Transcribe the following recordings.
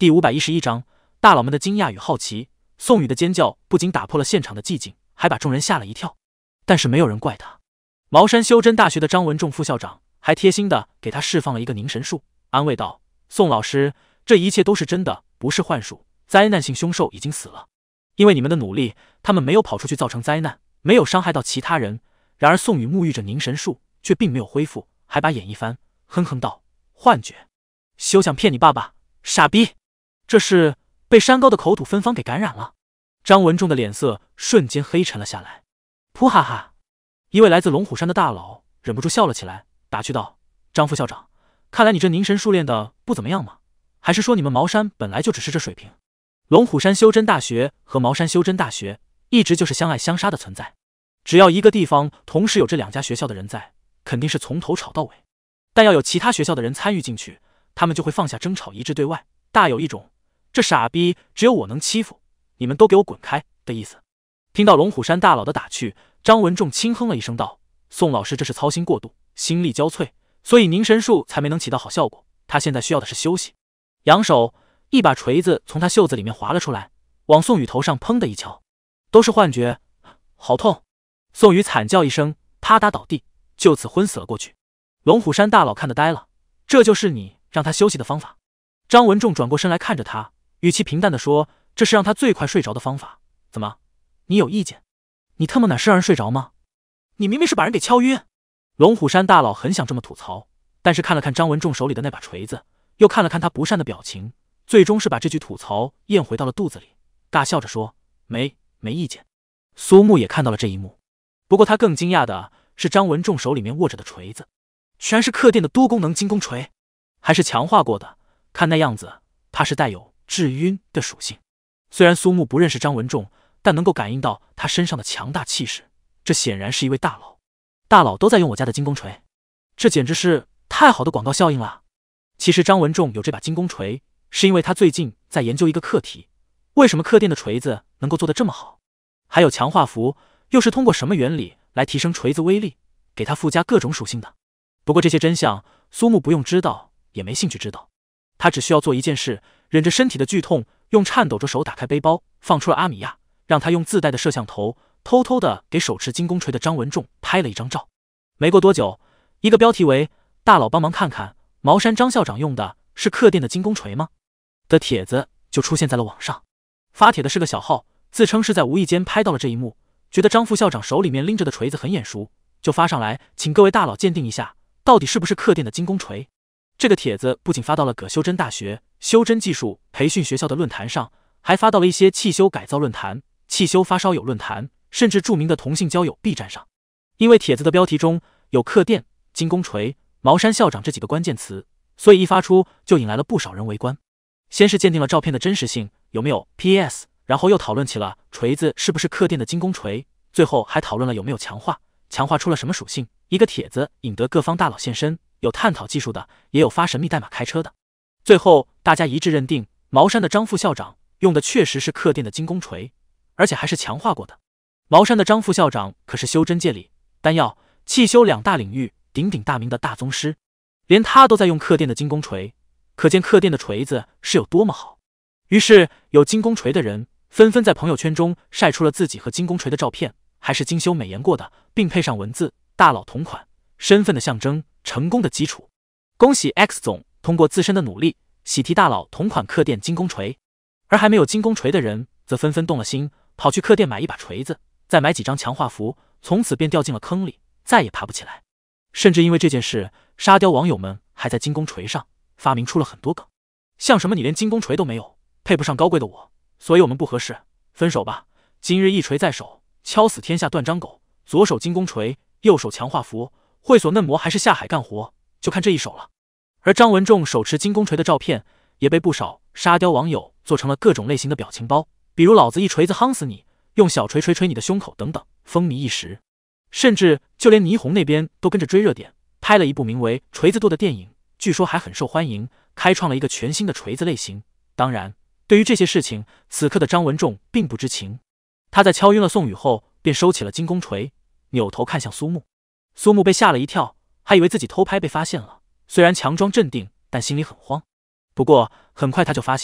第511章，大佬们的惊讶与好奇。宋宇的尖叫不仅打破了现场的寂静，还把众人吓了一跳。但是没有人怪他。茅山修真大学的张文仲副校长还贴心的给他释放了一个凝神术，安慰道：“宋老师，这一切都是真的，不是幻术。灾难性凶兽已经死了，因为你们的努力，他们没有跑出去造成灾难，没有伤害到其他人。”然而宋宇沐浴着凝神术，却并没有恢复，还把眼一翻，哼哼道：“幻觉，休想骗你爸爸，傻逼！这是被山高的口吐芬芳给感染了。”张文仲的脸色瞬间黑沉了下来。噗哈哈！一位来自龙虎山的大佬忍不住笑了起来，打趣道：“张副校长，看来你这凝神术练的不怎么样嘛？还是说你们茅山本来就只是这水平？”龙虎山修真大学和茅山修真大学一直就是相爱相杀的存在，只要一个地方同时有这两家学校的人在，肯定是从头吵到尾。但要有其他学校的人参与进去，他们就会放下争吵，一致对外，大有一种这傻逼只有我能欺负，你们都给我滚开的意思。听到龙虎山大佬的打趣，张文仲轻哼了一声道：“宋老师这是操心过度，心力交瘁，所以凝神术才没能起到好效果。他现在需要的是休息。”扬手，一把锤子从他袖子里面滑了出来，往宋宇头上砰的一敲。都是幻觉，好痛！宋宇惨叫一声，啪嗒倒地，就此昏死了过去。龙虎山大佬看得呆了，这就是你让他休息的方法？张文仲转过身来看着他，语气平淡地说：“这是让他最快睡着的方法。怎么，你有意见？你他妈哪是让人睡着吗？你明明是把人给敲晕！”龙虎山大佬很想这么吐槽，但是看了看张文仲手里的那把锤子，又看了看他不善的表情，最终是把这句吐槽咽回到了肚子里，大笑着说：“没意见。”苏木也看到了这一幕，不过他更惊讶的是张文仲手里面握着的锤子，居然是客店的多功能精工锤，还是强化过的，看那样子，怕是带有致晕的属性。虽然苏木不认识张文仲，但能够感应到他身上的强大气势，这显然是一位大佬。大佬都在用我家的精工锤，这简直是太好的广告效应了。其实张文仲有这把精工锤，是因为他最近在研究一个课题：为什么客店的锤子能够做得这么好？还有强化符又是通过什么原理来提升锤子威力，给它附加各种属性的？不过这些真相，苏木不用知道，也没兴趣知道。他只需要做一件事，忍着身体的剧痛，用颤抖着手打开背包，放出了阿米亚，让他用自带的摄像头偷偷的给手持精工锤的张文仲拍了一张照。没过多久，一个标题为“大佬帮忙看看，茅山张校长用的是客店的精工锤吗”的帖子就出现在了网上。发帖的是个小号，自称是在无意间拍到了这一幕，觉得张副校长手里面拎着的锤子很眼熟，就发上来请各位大佬鉴定一下，到底是不是客店的精工锤。这个帖子不仅发到了葛修真大学修真技术培训学校的论坛上，还发到了一些汽修改造论坛、汽修发烧友论坛，甚至著名的同性交友 B 站上。因为帖子的标题中有客店、精工锤、茅山校长这几个关键词，所以一发出就引来了不少人围观。先是鉴定了照片的真实性，有没有 PS， 然后又讨论起了锤子是不是客店的精工锤，最后还讨论了有没有强化，强化出了什么属性。一个帖子引得各方大佬现身，有探讨技术的，也有发神秘代码开车的。最后大家一致认定，茅山的张副校长用的确实是客店的精工锤，而且还是强化过的。茅山的张副校长可是修真界里丹药、气修两大领域鼎鼎大名的大宗师，连他都在用客店的精工锤，可见客店的锤子是有多么好。于是有精工锤的人纷纷在朋友圈中晒出了自己和精工锤的照片，还是精修美颜过的，并配上文字：大佬同款，身份的象征，成功的基础。恭喜 X 总通过自身的努力，喜提大佬同款客店精工锤。而还没有精工锤的人则纷纷动了心，跑去客店买一把锤子，再买几张强化符，从此便掉进了坑里，再也爬不起来。甚至因为这件事，沙雕网友们还在精工锤上发明出了很多梗，像什么你连精工锤都没有，配不上高贵的我，所以我们不合适，分手吧。今日一锤在手，敲死天下断章狗。左手精工锤，右手强化符，会所嫩模还是下海干活，就看这一手了。而张文仲手持精工锤的照片也被不少沙雕网友做成了各种类型的表情包，比如老子一锤子夯死你，用小锤锤锤你的胸口等等，风靡一时。甚至就连霓虹那边都跟着追热点，拍了一部名为《锤子舵》的电影，据说还很受欢迎，开创了一个全新的锤子类型。当然，对于这些事情，此刻的张文仲并不知情。他在敲晕了宋宇后，便收起了精工锤，扭头看向苏木。苏木被吓了一跳，还以为自己偷拍被发现了，虽然强装镇定，但心里很慌。不过很快他就发现，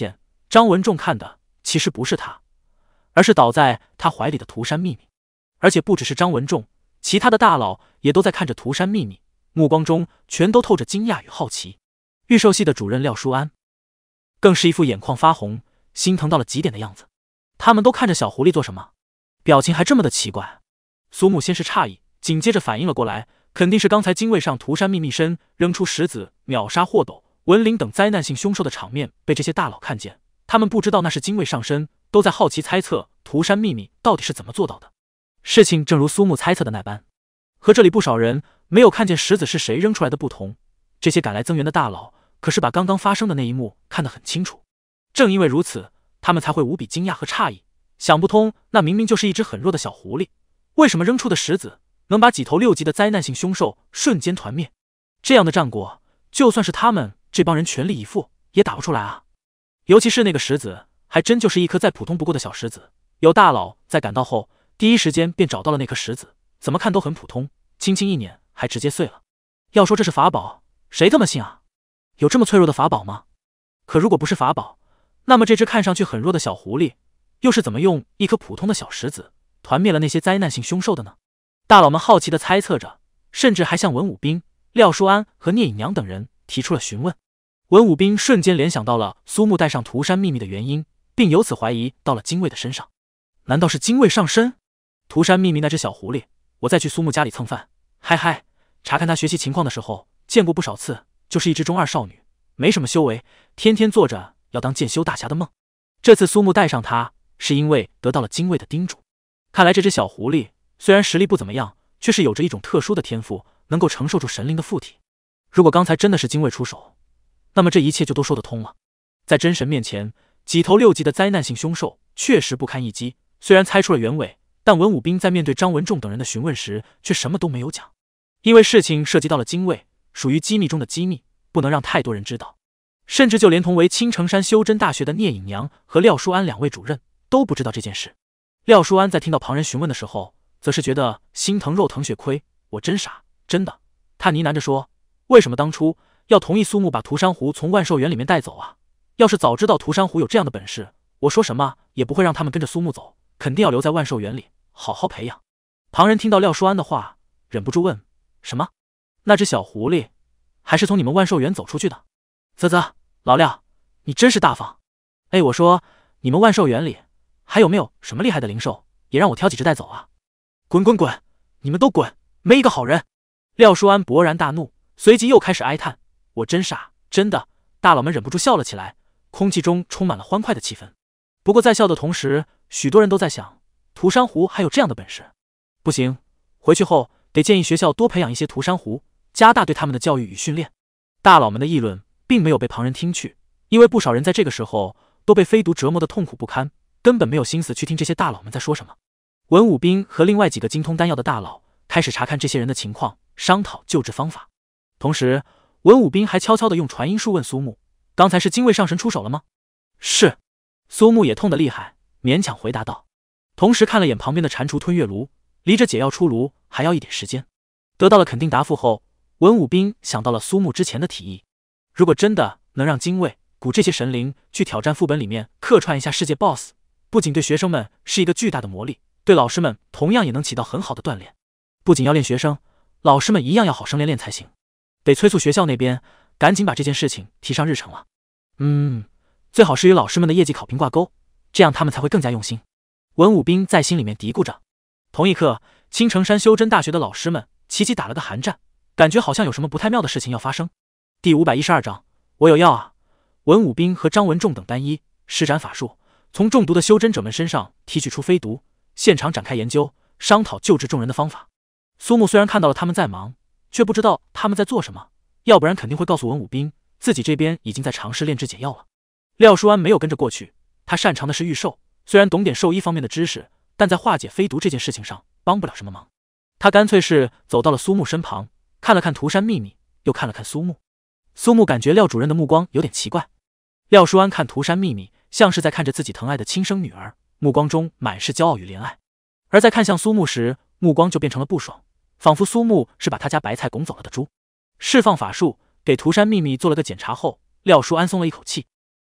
张文仲看的其实不是他，而是倒在他怀里的涂山秘密。而且不只是张文仲，其他的大佬也都在看着涂山秘密，目光中全都透着惊讶与好奇。预售系的主任廖书安更是一副眼眶发红、心疼到了极点的样子。他们都看着小狐狸做什么？表情还这么的奇怪。苏木先是诧异，紧接着反应了过来，肯定是刚才精卫上涂山秘密身扔出石子秒杀霍斗、文林等灾难性凶兽的场面被这些大佬看见，他们不知道那是精卫上身，都在好奇猜测涂山秘密到底是怎么做到的。事情正如苏木猜测的那般，和这里不少人没有看见石子是谁扔出来的不同，这些赶来增援的大佬可是把刚刚发生的那一幕看得很清楚。正因为如此，他们才会无比惊讶和诧异，想不通那明明就是一只很弱的小狐狸，为什么扔出的石子能把几头6级的灾难性凶兽瞬间团灭？这样的战果，就算是他们这帮人全力以赴也打不出来啊！尤其是那个石子，还真就是一颗再普通不过的小石子。有大佬在赶到后，第一时间便找到了那颗石子，怎么看都很普通，轻轻一捻还直接碎了。要说这是法宝，谁他妈信啊？有这么脆弱的法宝吗？可如果不是法宝，那么这只看上去很弱的小狐狸，又是怎么用一颗普通的小石子团灭了那些灾难性凶兽的呢？大佬们好奇地猜测着，甚至还向文武兵、廖书安和聂隐娘等人提出了询问。文武兵瞬间联想到了苏木带上涂山秘密的原因，并由此怀疑到了精卫的身上。难道是精卫上身？涂山秘密那只小狐狸，我再去苏木家里蹭饭，嗨，查看他学习情况的时候，见过不少次，就是一只中二少女，没什么修为，天天做着要当剑修大侠的梦。这次苏木带上他，是因为得到了精卫的叮嘱。看来这只小狐狸虽然实力不怎么样，却是有着一种特殊的天赋，能够承受住神灵的附体。如果刚才真的是精卫出手，那么这一切就都说得通了。在真神面前，几头6级的灾难性凶兽确实不堪一击。虽然猜出了原委，但文武兵在面对张文仲等人的询问时，却什么都没有讲。因为事情涉及到了精卫，属于机密中的机密，不能让太多人知道。甚至就连同为青城山修真大学的聂隐娘和廖书安2位主任都不知道这件事。廖书安在听到旁人询问的时候，则是觉得心疼肉疼血亏，我真傻，真的。他呢喃着说，为什么当初要同意苏木把涂山湖从万寿园里面带走啊？要是早知道涂山湖有这样的本事，我说什么也不会让他们跟着苏木走，肯定要留在万寿园里好好培养。旁人听到廖书安的话，忍不住问，什么？那只小狐狸还是从你们万寿园走出去的？啧，老廖，你真是大方。哎，我说你们万寿园里还有没有什么厉害的灵兽，也让我挑几只带走啊？滚！你们都滚，没一个好人！廖书安勃然大怒，随即又开始哀叹，我真傻，真的。大佬们忍不住笑了起来，空气中充满了欢快的气氛。不过在笑的同时，许多人都在想，涂山湖还有这样的本事？不行，回去后得建议学校多培养一些涂山湖，加大对他们的教育与训练。大佬们的议论并没有被旁人听去，因为不少人在这个时候都被飞毒折磨得痛苦不堪，根本没有心思去听这些大佬们在说什么。文武兵和另外几个精通丹药的大佬开始查看这些人的情况，商讨救治方法。同时，文武兵还悄悄地用传音术问苏木，刚才是精卫上神出手了吗？是。苏木也痛得厉害，勉强回答道，同时看了眼旁边的蟾蜍吞月炉，离着解药出炉还要一点时间。得到了肯定答复后，文武兵想到了苏木之前的提议，如果真的能让精卫、古这些神灵去挑战副本里面客串一下世界 BOSS， 不仅对学生们是一个巨大的魔力，对老师们同样也能起到很好的锻炼。不仅要练学生，老师们一样要好生练练才行。得催促学校那边赶紧把这件事情提上日程了。最好是与老师们的业绩考评挂钩，这样他们才会更加用心。文武兵在心里面嘀咕着。同一刻，青城山修真大学的老师们齐齐打了个寒战，感觉好像有什么不太妙的事情要发生。第512章，我有药啊！文武兵和张文仲等单一施展法术，从中毒的修真者们身上提取出飞毒，现场展开研究，商讨救治众人的方法。苏木虽然看到了他们在忙，却不知道他们在做什么，要不然肯定会告诉文武兵自己这边已经在尝试炼制解药了。廖书安没有跟着过去，他擅长的是御兽，虽然懂点兽医方面的知识，但在化解飞毒这件事情上帮不了什么忙。他干脆是走到了苏木身旁，看了看涂山秘密，又看了看苏木。苏木感觉廖主任的目光有点奇怪。廖书安看涂山秘密，像是在看着自己疼爱的亲生女儿，目光中满是骄傲与怜爱；而在看向苏木时，目光就变成了不爽，仿佛苏木是把他家白菜拱走了的猪。释放法术，给涂山秘密做了个检查后，廖书安松了一口气。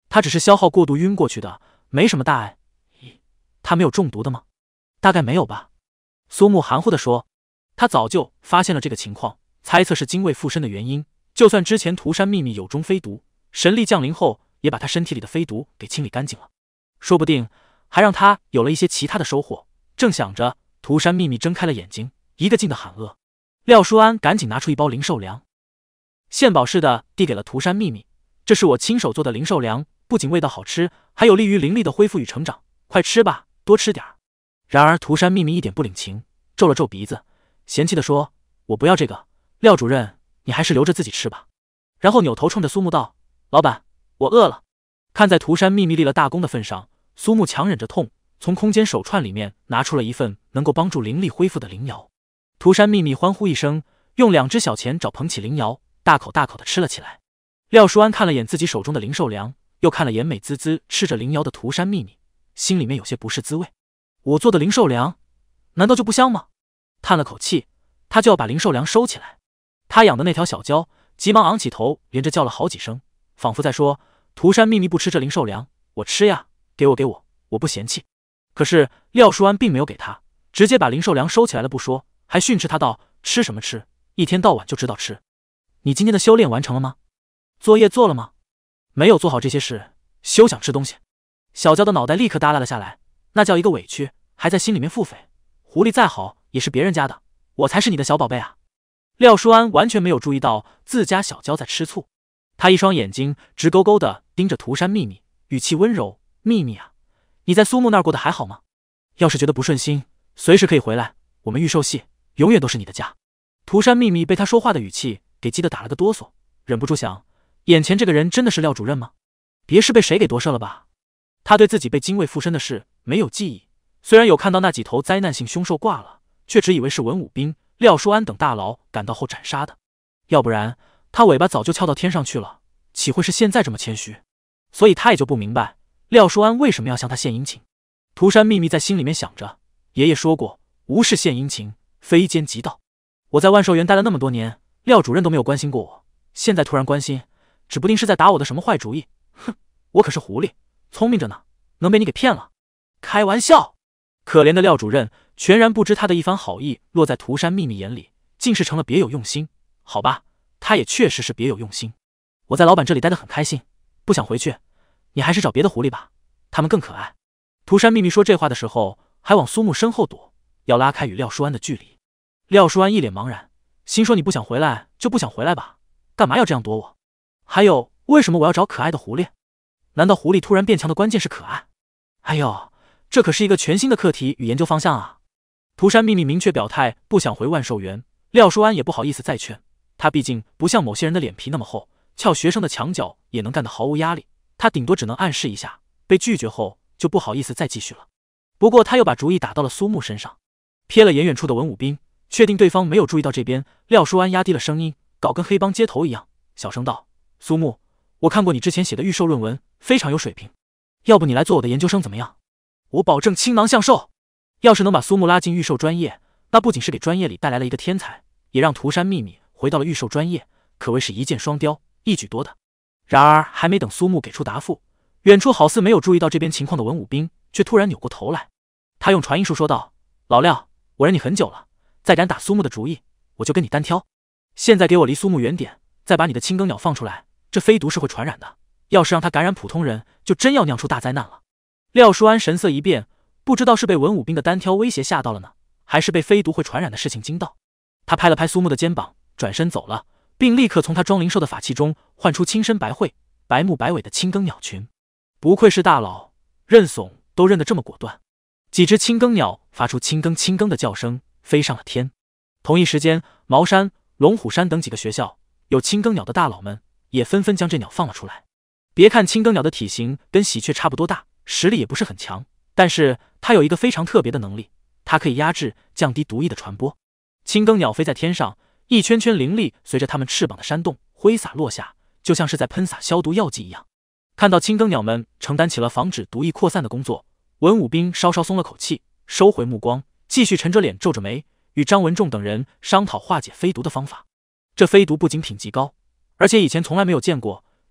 他只是消耗过度晕过去的，没什么大碍。他没有中毒的吗？大概没有吧。苏木含糊地说，他早就发现了这个情况，猜测是精卫附身的原因。就算之前涂山秘密有中飞毒，神力降临后也把他身体里的飞毒给清理干净了，说不定还让他有了一些其他的收获。正想着，涂山秘密睁开了眼睛，一个劲的喊饿。廖书安赶紧拿出一包灵兽粮，献宝似的递给了涂山秘密，这是我亲手做的灵兽粮，不仅味道好吃，还有利于灵力的恢复与成长，快吃吧，多吃点儿。然而涂山秘密一点不领情，皱了皱鼻子，嫌弃地说，我不要这个，廖主任你还是留着自己吃吧。然后扭头冲着苏木道，老板，我饿了。看在涂山秘密立了大功的份上，苏木强忍着痛，从空间手串里面拿出了一份能够帮助灵力恢复的灵瑶。涂山秘密欢呼一声，用2只小前爪捧起灵瑶，大口大口的吃了起来。廖书安看了眼自己手中的灵兽粮，又看了眼美滋滋吃着灵瑶的涂山秘密，心里面有些不是滋味。我做的灵兽粮难道就不香吗？叹了口气，他就要把灵兽粮收起来。他养的那条小蛟急忙昂起头，连着叫了好几声，仿佛在说，涂山秘密不吃这灵兽粮，我吃呀，给我，我不嫌弃。可是廖书安并没有给他，直接把灵兽粮收起来了不说，还训斥他道，吃什么吃，一天到晚就知道吃。你今天的修炼完成了吗？作业做了吗？没有做好这些事，休想吃东西。小蛟的脑袋立刻耷拉了下来，那叫一个委屈，还在心里面腹诽，狐狸再好也是别人家的，我才是你的小宝贝啊。廖书安完全没有注意到自家小蛟在吃醋，他一双眼睛直勾勾地盯着涂山秘密，语气温柔，秘密啊，你在苏木那儿过得还好吗？要是觉得不顺心，随时可以回来，我们御兽系永远都是你的家。涂山秘密被他说话的语气给激得打了个哆嗦，忍不住想，眼前这个人真的是廖主任吗？别是被谁给夺舍了吧？他对自己被精卫附身的事没有记忆，虽然有看到那几头灾难性凶兽挂了，却只以为是文武兵、廖书安等大佬赶到后斩杀的，要不然他尾巴早就翘到天上去了，岂会是现在这么谦虚？所以他也就不明白廖书安为什么要向他献殷勤。涂山秘密在心里面想着，爷爷说过，无事献殷勤，非奸即盗。我在万寿园待了那么多年，廖主任都没有关心过我，现在突然关心，指不定是在打我的什么坏主意。哼，我可是狐狸，聪明着呢，能被你给骗了？开玩笑！可怜的廖主任全然不知他的一番好意落在涂山秘密眼里，竟是成了别有用心。好吧，他也确实是别有用心。我在老板这里待得很开心，不想回去，你还是找别的狐狸吧，他们更可爱。涂山秘密说这话的时候，还往苏木身后躲，要拉开与廖书安的距离。廖书安一脸茫然，心说你不想回来就不想回来吧，干嘛要这样躲我？还有，为什么我要找可爱的狐狸？难道狐狸突然变强的关键是可爱？哎呦，这可是一个全新的课题与研究方向啊！涂山秘密明确表态不想回万寿园，廖书安也不好意思再劝，他毕竟不像某些人的脸皮那么厚，撬学生的墙角也能干得毫无压力，他顶多只能暗示一下，被拒绝后就不好意思再继续了。不过他又把主意打到了苏木身上，瞥了眼远处的文武兵，确定对方没有注意到这边，廖书安压低了声音，搞跟黑帮接头一样，小声道，苏木，我看过你之前写的预售论文，非常有水平，要不你来做我的研究生怎么样？我保证倾囊相授。要是能把苏木拉进预售专业，那不仅是给专业里带来了一个天才，也让涂山秘密回到了预售专业，可谓是一箭双雕，一举多得。然而还没等苏木给出答复，远处好似没有注意到这边情况的文武兵却突然扭过头来，他用传音术说道，老廖，我忍你很久了，再敢打苏木的主意，我就跟你单挑。现在给我离苏木远点，再把你的青耕鸟放出来，这飞毒是会传染的，要是让他感染普通人，就真要酿出大灾难了。廖书安神色一变，不知道是被文武兵的单挑威胁吓到了呢，还是被飞毒会传染的事情惊到。他拍了拍苏木的肩膀，转身走了，并立刻从他装灵兽的法器中唤出青身白喙、白目白尾的青耕鸟群。不愧是大佬，认怂都认得这么果断。几只青耕鸟发出青耕青耕的叫声，飞上了天。同一时间，茅山、龙虎山等几个学校有青耕鸟的大佬们也纷纷将这鸟放了出来。别看青耕鸟的体型跟喜鹊差不多大，实力也不是很强，但是它有一个非常特别的能力，它可以压制、降低毒液的传播。青耕鸟飞在天上，一圈圈灵力随着它们翅膀的扇动挥洒落下，就像是在喷洒消毒药剂一样。看到青耕鸟们承担起了防止毒液扩散的工作，文武兵稍稍松了口气，收回目光，继续沉着脸皱着眉与张文仲等人商讨化解飞毒的方法。这飞毒不仅品级高，而且以前从来没有见过，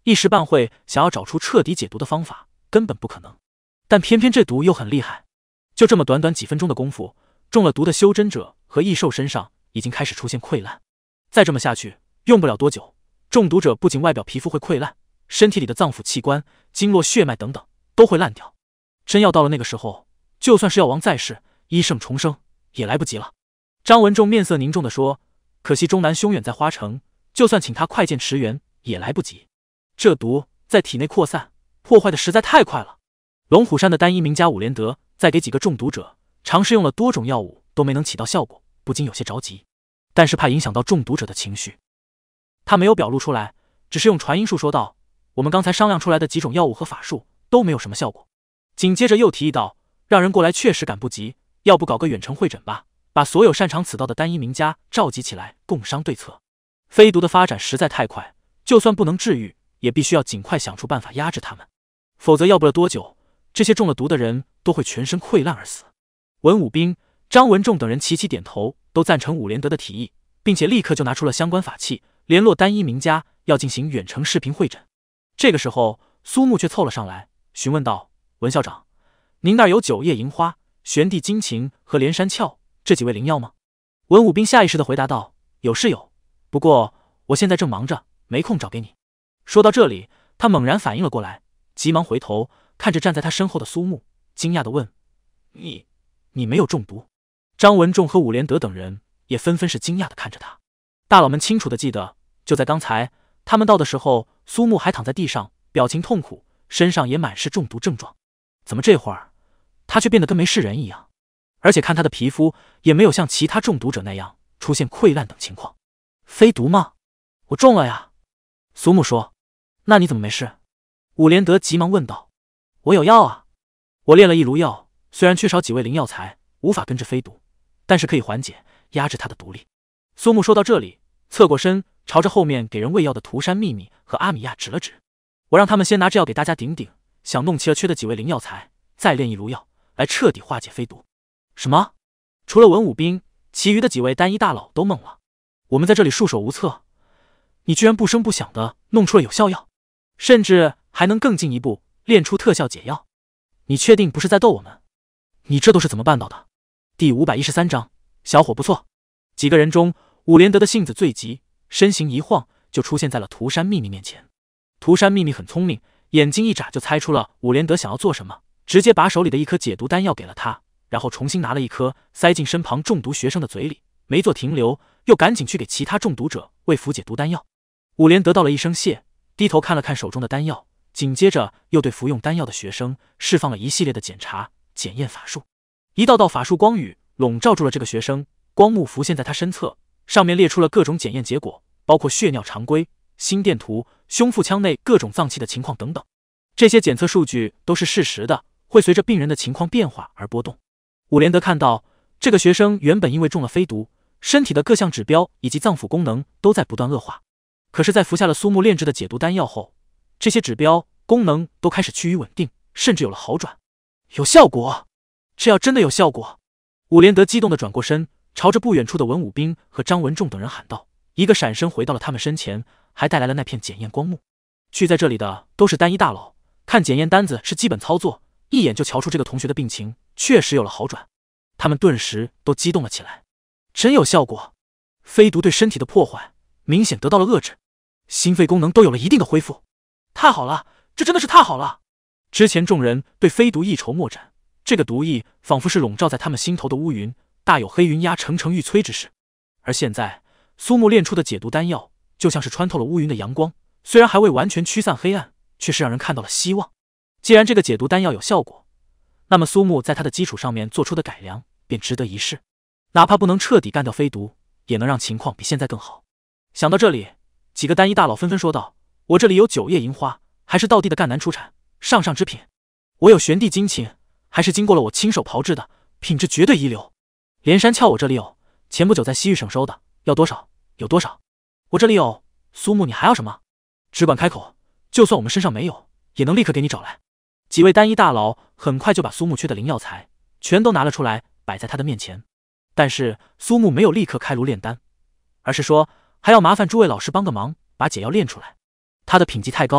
一时半会想要找出彻底解毒的方法根本不可能。但偏偏这毒又很厉害，就这么短短几分钟的功夫，中了毒的修真者和异兽身上已经开始出现溃烂。再这么下去，用不了多久，中毒者不仅外表皮肤会溃烂，身体里的脏腑器官、经络血脉等等都会烂掉。真要到了那个时候，就算是药王在世，医圣重生也来不及了。张文仲面色凝重地说，可惜终南兄远在花城，就算请他快剑驰援也来不及。这毒在体内扩散，破坏的实在太快了。龙虎山的单一名家伍连德在给几个中毒者尝试用了多种药物都没能起到效果，不禁有些着急，但是怕影响到中毒者的情绪，他没有表露出来，只是用传音术说道，我们刚才商量出来的几种药物和法术都没有什么效果。紧接着又提议道，让人过来确实赶不及，要不搞个远程会诊吧，把所有擅长此道的单一名家召集起来共商对策。飞毒的发展实在太快，就算不能治愈，也必须要尽快想出办法压制他们，否则要不了多久，这些中了毒的人都会全身溃烂而死。文武兵、张文仲等人齐齐点头，都赞成伍连德的提议，并且立刻就拿出了相关法器，联络单一名家要进行远程视频会诊。这个时候，苏木却凑了上来，询问道，文校长，您那儿有九叶银花、玄地金琴和连山鞘这几味灵药吗？文武兵下意识地回答道，有是有，不过我现在正忙着，没空找给你。说到这里，他猛然反应了过来，急忙回头看着站在他身后的苏木，惊讶地问，你没有中毒？张文仲和伍连德等人也纷纷是惊讶地看着他。大佬们清楚地记得，就在刚才他们到的时候，苏木还躺在地上，表情痛苦，身上也满是中毒症状。怎么这会儿他却变得跟没事人一样？而且看他的皮肤也没有像其他中毒者那样出现溃烂等情况。飞毒吗？我中了呀。苏木说。那你怎么没事？伍连德急忙问道。我有药啊，我炼了一炉药，虽然缺少几味灵药材，无法根治飞毒，但是可以缓解压制它的毒力。苏木说到这里，侧过身朝着后面给人喂药的涂山秘密和阿米亚指了指，我让他们先拿这药给大家顶顶，想弄齐了缺的几味灵药材，再炼一炉药来彻底化解飞毒。什么？除了文武兵，其余的几位单一大佬都懵了。我们在这里束手无策，你居然不声不响的弄出了有效药，甚至还能更进一步炼出特效解药，你确定不是在逗我们？你这都是怎么办到的？第513章，小伙不错。几个人中，伍连德的性子最急，身形一晃就出现在了涂山秘密面前。涂山秘密很聪明，眼睛一眨就猜出了伍连德想要做什么，直接把手里的一颗解毒丹药给了他，然后重新拿了一颗塞进身旁中毒学生的嘴里，没做停留，又赶紧去给其他中毒者喂服解毒丹药。伍连德道了一声谢，低头看了看手中的丹药，紧接着又对服用丹药的学生释放了一系列的检查检验法术。一道道法术光雨笼罩住了这个学生，光幕浮现在他身侧，上面列出了各种检验结果，包括血尿常规、心电图、胸腹腔内各种脏器的情况等等。这些检测数据都是事实的，会随着病人的情况变化而波动。伍连德看到这个学生原本因为中了飞毒，身体的各项指标以及脏腑功能都在不断恶化，可是在服下了苏木炼制的解毒丹药后，这些指标功能都开始趋于稳定，甚至有了好转。有效果！这药真的有效果！伍连德激动地转过身，朝着不远处的文武兵和张文仲等人喊道，一个闪身回到了他们身前，还带来了那片检验光幕。聚在这里的都是单一大佬，看检验单子是基本操作，一眼就瞧出这个同学的病情确实有了好转。他们顿时都激动了起来，真有效果！飞毒对身体的破坏明显得到了遏制，心肺功能都有了一定的恢复。太好了，这真的是太好了！之前众人对飞毒一筹莫展，这个毒液仿佛是笼罩在他们心头的乌云，大有黑云压城城欲摧之势。而现在苏木炼出的解毒丹药就像是穿透了乌云的阳光，虽然还未完全驱散黑暗，却是让人看到了希望。既然这个解毒丹药有效果，那么苏木在它的基础上面做出的改良便值得一试，哪怕不能彻底干掉飞毒，也能让情况比现在更好。想到这里，几个单一大佬纷纷说道，我这里有9叶银花，还是道地的赣南出产，上之品。我有玄地金琴，还是经过了我亲手炮制的，品质绝对一流。连山鞘我这里有，前不久在西域省收的，要多少有多少。我这里有。苏木，你还要什么？只管开口，就算我们身上没有，也能立刻给你找来。几位单一大佬很快就把苏木缺的灵药材全都拿了出来，摆在他的面前。但是苏木没有立刻开炉炼丹，而是说还要麻烦诸位老师帮个忙，把解药炼出来。他的品级太高，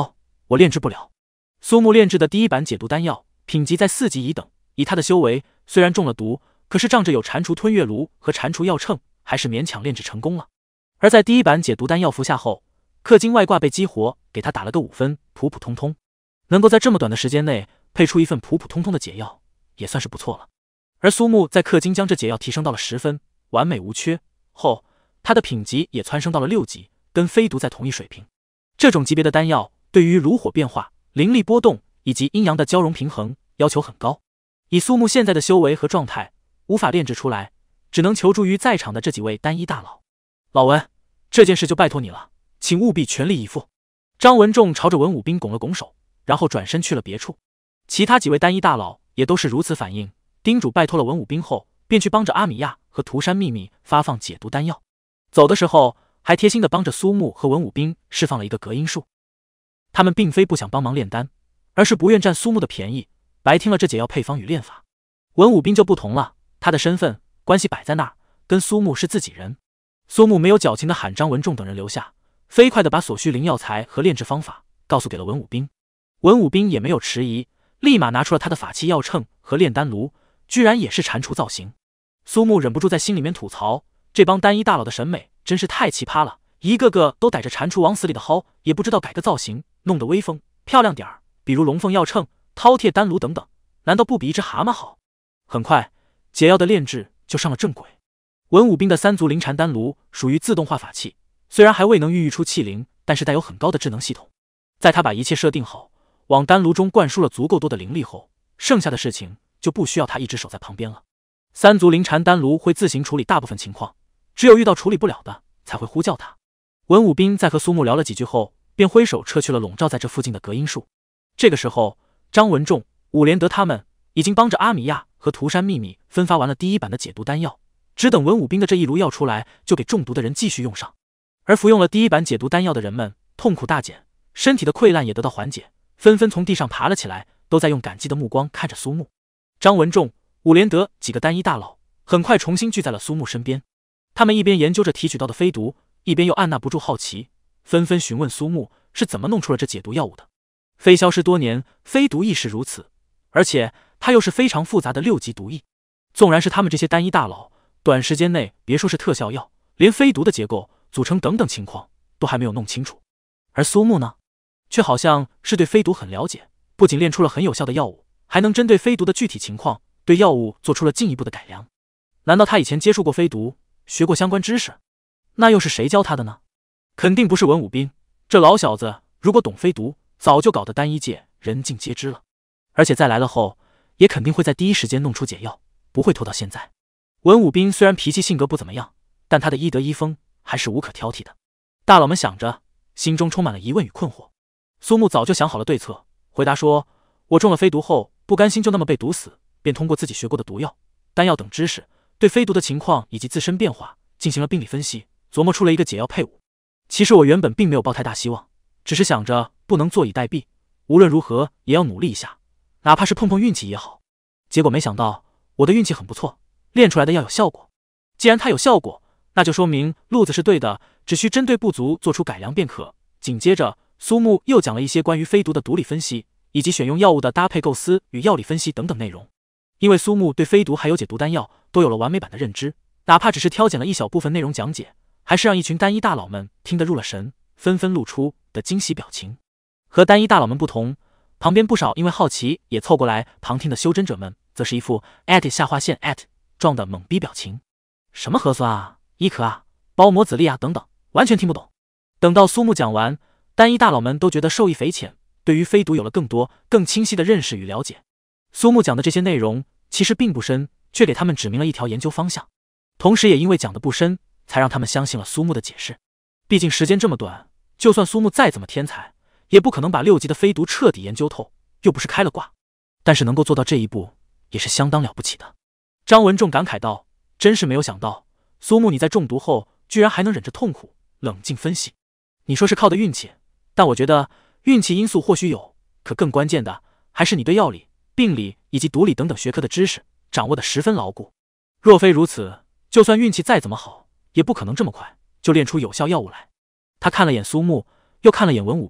我炼制不了。苏木炼制的第一版解毒丹药品级在4级乙等，以他的修为，虽然中了毒，可是仗着有蟾蜍吞月炉和蟾蜍药秤，还是勉强炼制成功了。而在第一版解毒丹药服下后，氪金外挂被激活，给他打了个5分，普普通通。能够在这么短的时间内配出一份普普通通的解药，也算是不错了。而苏木在氪金将这解药提升到了10分，完美无缺后，他的品级也蹿升到了6级，跟飞毒在同一水平。这种级别的丹药对于炉火变化、灵力波动以及阴阳的交融平衡要求很高，以苏木现在的修为和状态，无法炼制出来，只能求助于在场的这几位丹医大佬。老文，这件事就拜托你了，请务必全力以赴。张文仲朝着文武兵拱了拱手，然后转身去了别处。其他几位丹医大佬也都是如此反应，叮嘱拜托了文武兵后，便去帮着阿米亚和涂山秘密发放解毒丹药。走的时候还贴心的帮着苏木和文武兵释放了一个隔音术。他们并非不想帮忙炼丹，而是不愿占苏木的便宜，白听了这解药配方与炼法。文武兵就不同了，他的身份关系摆在那儿，跟苏木是自己人。苏木没有矫情的喊张文仲等人留下，飞快的把所需灵药材和炼制方法告诉给了文武兵。文武兵也没有迟疑，立马拿出了他的法器药秤和炼丹炉，居然也是蟾蜍造型。苏木忍不住在心里面吐槽，这帮丹医大佬的审美真是太奇葩了，一个个都逮着蟾蜍往死里的薅，也不知道改个造型，弄得威风漂亮点儿，比如龙凤药秤、饕餮丹炉等等，难道不比一只蛤蟆好？很快，解药的炼制就上了正轨。文武兵的3足灵蟾丹炉属于自动化法器，虽然还未能孕育出气灵，但是带有很高的智能系统。在他把一切设定好，往丹炉中灌输了足够多的灵力后，剩下的事情就不需要他一直守在旁边了。3足灵蟾丹炉会自行处理大部分情况，只有遇到处理不了的才会呼叫他。文武兵在和苏木聊了几句后，便挥手撤去了笼罩在这附近的隔音术。这个时候，张文仲、伍连德他们已经帮着阿米亚和涂山秘密分发完了第一版的解毒丹药，只等文武兵的这一炉药出来，就给中毒的人继续用上。而服用了第一版解毒丹药的人们痛苦大减，身体的溃烂也得到缓解，纷纷从地上爬了起来，都在用感激的目光看着苏木。张文仲、伍连德几个丹医大佬很快重新聚在了苏木身边，他们一边研究着提取到的飞毒，一边又按捺不住好奇，纷纷询问苏木是怎么弄出了这解毒药物的。非消失多年，飞毒亦是如此，而且它又是非常复杂的6级毒液。纵然是他们这些丹医大佬，短时间内别说是特效药，连飞毒的结构、组成等等情况都还没有弄清楚。而苏木呢，却好像是对飞毒很了解，不仅炼出了很有效的药物，还能针对飞毒的具体情况对药物做出了进一步的改良。难道他以前接触过飞毒，学过相关知识？那又是谁教他的呢？肯定不是文武兵，这老小子如果懂飞毒，早就搞得丹医界人尽皆知了。而且再来了后，也肯定会在第一时间弄出解药，不会拖到现在。文武兵虽然脾气性格不怎么样，但他的医德医风还是无可挑剔的。大佬们想着，心中充满了疑问与困惑。苏木早就想好了对策，回答说：我中了飞毒后，不甘心就那么被毒死，便通过自己学过的毒药、丹药等知识，对飞毒的情况以及自身变化进行了病理分析，琢磨出了一个解药配伍。其实我原本并没有抱太大希望，只是想着不能坐以待毙，无论如何也要努力一下，哪怕是碰碰运气也好。结果没想到我的运气很不错，炼出来的药有效果。既然它有效果，那就说明路子是对的，只需针对不足做出改良便可。紧接着，苏木又讲了一些关于飞毒的毒理分析，以及选用药物的搭配构思与药理分析等等内容。因为苏木对飞毒还有解毒丹药都有了完美版的认知，哪怕只是挑拣了一小部分内容讲解，还是让一群丹医大佬们听得入了神，纷纷露出的惊喜表情。和丹医大佬们不同，旁边不少因为好奇也凑过来旁听的修真者们，则是一副下划线状的懵逼表情。什么核酸啊、医壳啊、包膜子粒啊等等，完全听不懂。等到苏木讲完，丹医大佬们都觉得受益匪浅，对于飞毒有了更多、更清晰的认识与了解。苏木讲的这些内容其实并不深，却给他们指明了一条研究方向，同时也因为讲的不深，才让他们相信了苏木的解释。毕竟时间这么短，就算苏木再怎么天才，也不可能把6级的飞毒彻底研究透，又不是开了挂。但是能够做到这一步，也是相当了不起的。张文仲感慨道：真是没有想到，苏木你在中毒后居然还能忍着痛苦，冷静分析。你说是靠的运气，但我觉得运气因素或许有，可更关键的还是你对药理、病理以及毒理等等学科的知识掌握的十分牢固。若非如此，就算运气再怎么好，也不可能这么快就炼出有效药物来。他看了眼苏木，又看了眼文武兵，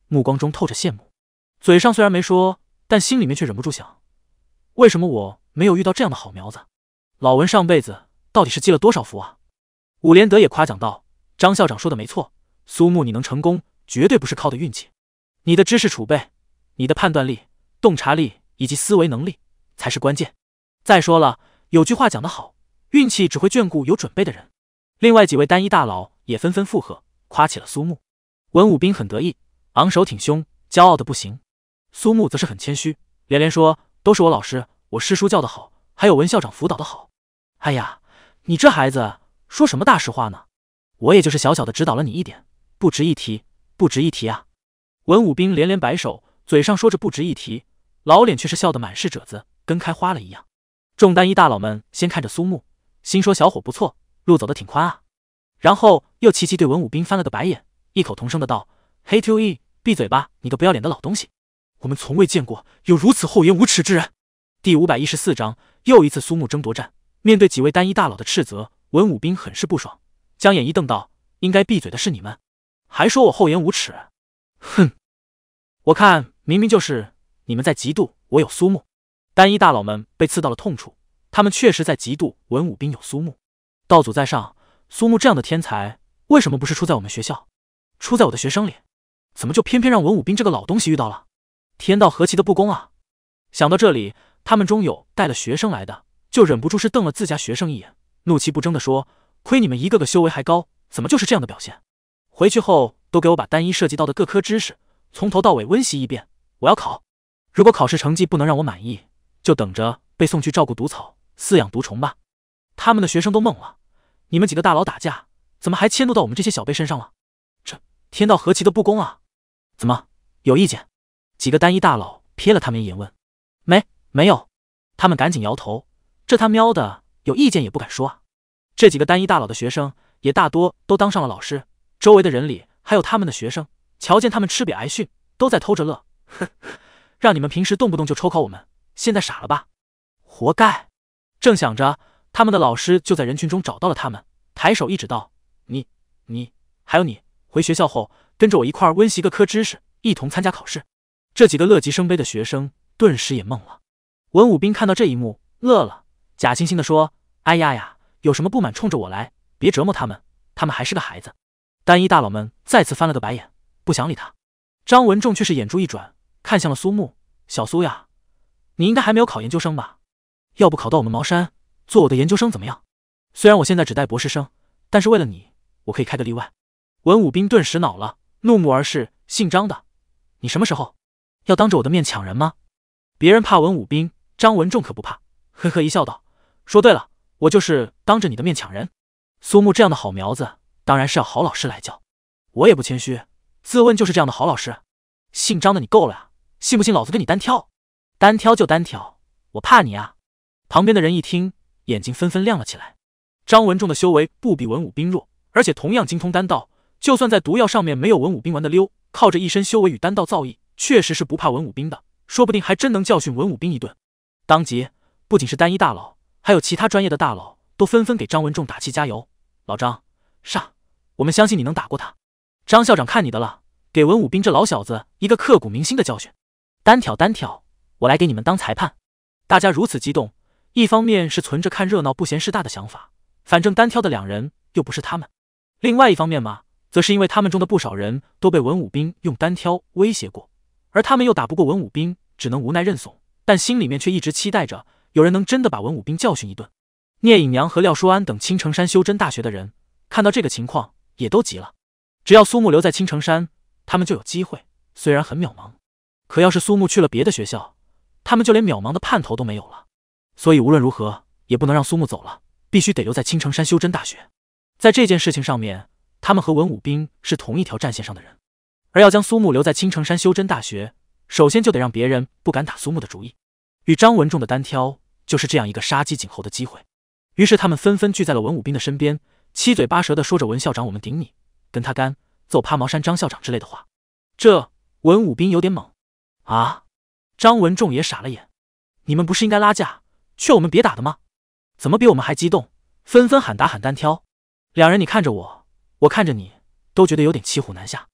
目光中透着羡慕，嘴上虽然没说，但心里面却忍不住想：为什么我没有遇到这样的好苗子？老文上辈子到底是积了多少福啊？伍连德也夸奖道：张校长说的没错，苏木你能成功，绝对不是靠的运气，你的知识储备、你的判断力、洞察力以及思维能力才是关键。再说了，有句话讲得好，运气只会眷顾有准备的人。另外几位单一大佬也纷纷附和，夸起了苏木。文武兵很得意，昂首挺胸，骄傲的不行。苏木则是很谦虚，连连说：都是我老师，我师叔教的好，还有文校长辅导的好。哎呀，你这孩子说什么大实话呢？我也就是小小的指导了你一点，不值一提，不值一提啊！文武兵连连摆手，嘴上说着不值一提，老脸却是笑得满是褶子，跟开花了一样。众单一大佬们先看着苏木，心说小伙不错，路走得挺宽啊。然后又齐齐对文武兵翻了个白眼，异口同声的道：黑 TOE， 闭嘴吧，你个不要脸的老东西！我们从未见过有如此厚颜无耻之人。第514章，又一次苏木争夺战。面对几位单一大佬的斥责，文武兵很是不爽，将眼一瞪道：应该闭嘴的是你们，还说我厚颜无耻？哼，我看明明就是你们在嫉妒我有苏木。单一大佬们被刺到了痛处，他们确实在嫉妒文武兵有苏木。道祖在上，苏木这样的天才为什么不是出在我们学校，出在我的学生里？怎么就偏偏让文武兵这个老东西遇到了？天道何其的不公啊！想到这里，他们中有带了学生来的，就忍不住是瞪了自家学生一眼，怒气不争地说：亏你们一个个修为还高，怎么就是这样的表现？回去后都给我把单一涉及到的各科知识从头到尾温习一遍，我要考。如果考试成绩不能让我满意，就等着被送去照顾毒草、饲养毒虫吧。他们的学生都懵了，你们几个大佬打架，怎么还迁怒到我们这些小辈身上了？这天道何其的不公啊！怎么有意见？几个单一大佬瞥了他们一眼问：没有。他们赶紧摇头，这他喵的有意见也不敢说啊。这几个单一大佬的学生也大多都当上了老师，周围的人里还有他们的学生，瞧见他们吃瘪挨训，都在偷着乐。哼，让你们平时动不动就抽考我们，现在傻了吧？活该！正想着，他们的老师就在人群中找到了他们，抬手一指道：你还有你，回学校后跟着我一块儿温习各科知识，一同参加考试。这几个乐极生悲的学生顿时也懵了。文武兵看到这一幕乐了，假惺惺地说：哎呀，有什么不满冲着我来，别折磨他们，他们还是个孩子。单一大佬们再次翻了个白眼，不想理他。张文仲却是眼珠一转，看向了苏木：小苏呀，你应该还没有考研究生吧？要不考到我们茅山做我的研究生怎么样？虽然我现在只带博士生，但是为了你，我可以开个例外。文武兵顿时恼了，怒目而视：姓张的，你什么时候要当着我的面抢人吗？别人怕文武兵，张文仲可不怕，呵呵一笑道：说对了，我就是当着你的面抢人。苏木这样的好苗子，当然是要好老师来教。我也不谦虚，自问就是这样的好老师。姓张的你够了呀，信不信老子跟你单挑？单挑就单挑，我怕你啊！旁边的人一听，眼睛纷纷亮了起来。张文仲的修为不比文武兵弱，而且同样精通丹道，就算在毒药上面没有文武兵玩的溜，靠着一身修为与丹道造诣，确实是不怕文武兵的，说不定还真能教训文武兵一顿。当即，不仅是单一大佬，还有其他专业的大佬都纷纷给张文仲打气加油。老张，上！我们相信你能打过他。张校长看你的了，给文武兵这老小子一个刻骨铭心的教训。单挑，我来给你们当裁判。大家如此激动，一方面是存着看热闹不嫌事大的想法，反正单挑的两人又不是他们；另外一方面嘛，则是因为他们中的不少人都被文武兵用单挑威胁过，而他们又打不过文武兵，只能无奈认怂，但心里面却一直期待着有人能真的把文武兵教训一顿。聂隐娘和廖淑安等青城山修真大学的人看到这个情况也都急了，只要苏木留在青城山，他们就有机会，虽然很渺茫，可要是苏木去了别的学校，他们就连渺茫的盼头都没有了。所以无论如何也不能让苏木走了，必须得留在青城山修真大学。在这件事情上面，他们和文武兵是同一条战线上的人，而要将苏木留在青城山修真大学，首先就得让别人不敢打苏木的主意。与张文仲的单挑就是这样一个杀鸡儆猴的机会。于是他们纷纷聚在了文武兵的身边，七嘴八舌地说着文校长我们顶你，跟他干，揍趴茅山张校长之类的话。这文武兵有点懵啊！张文仲也傻了眼，你们不是应该拉架劝我们别打的吗？怎么比我们还激动，纷纷喊打喊单挑？两人你看着我，我看着你，都觉得有点骑虎难下。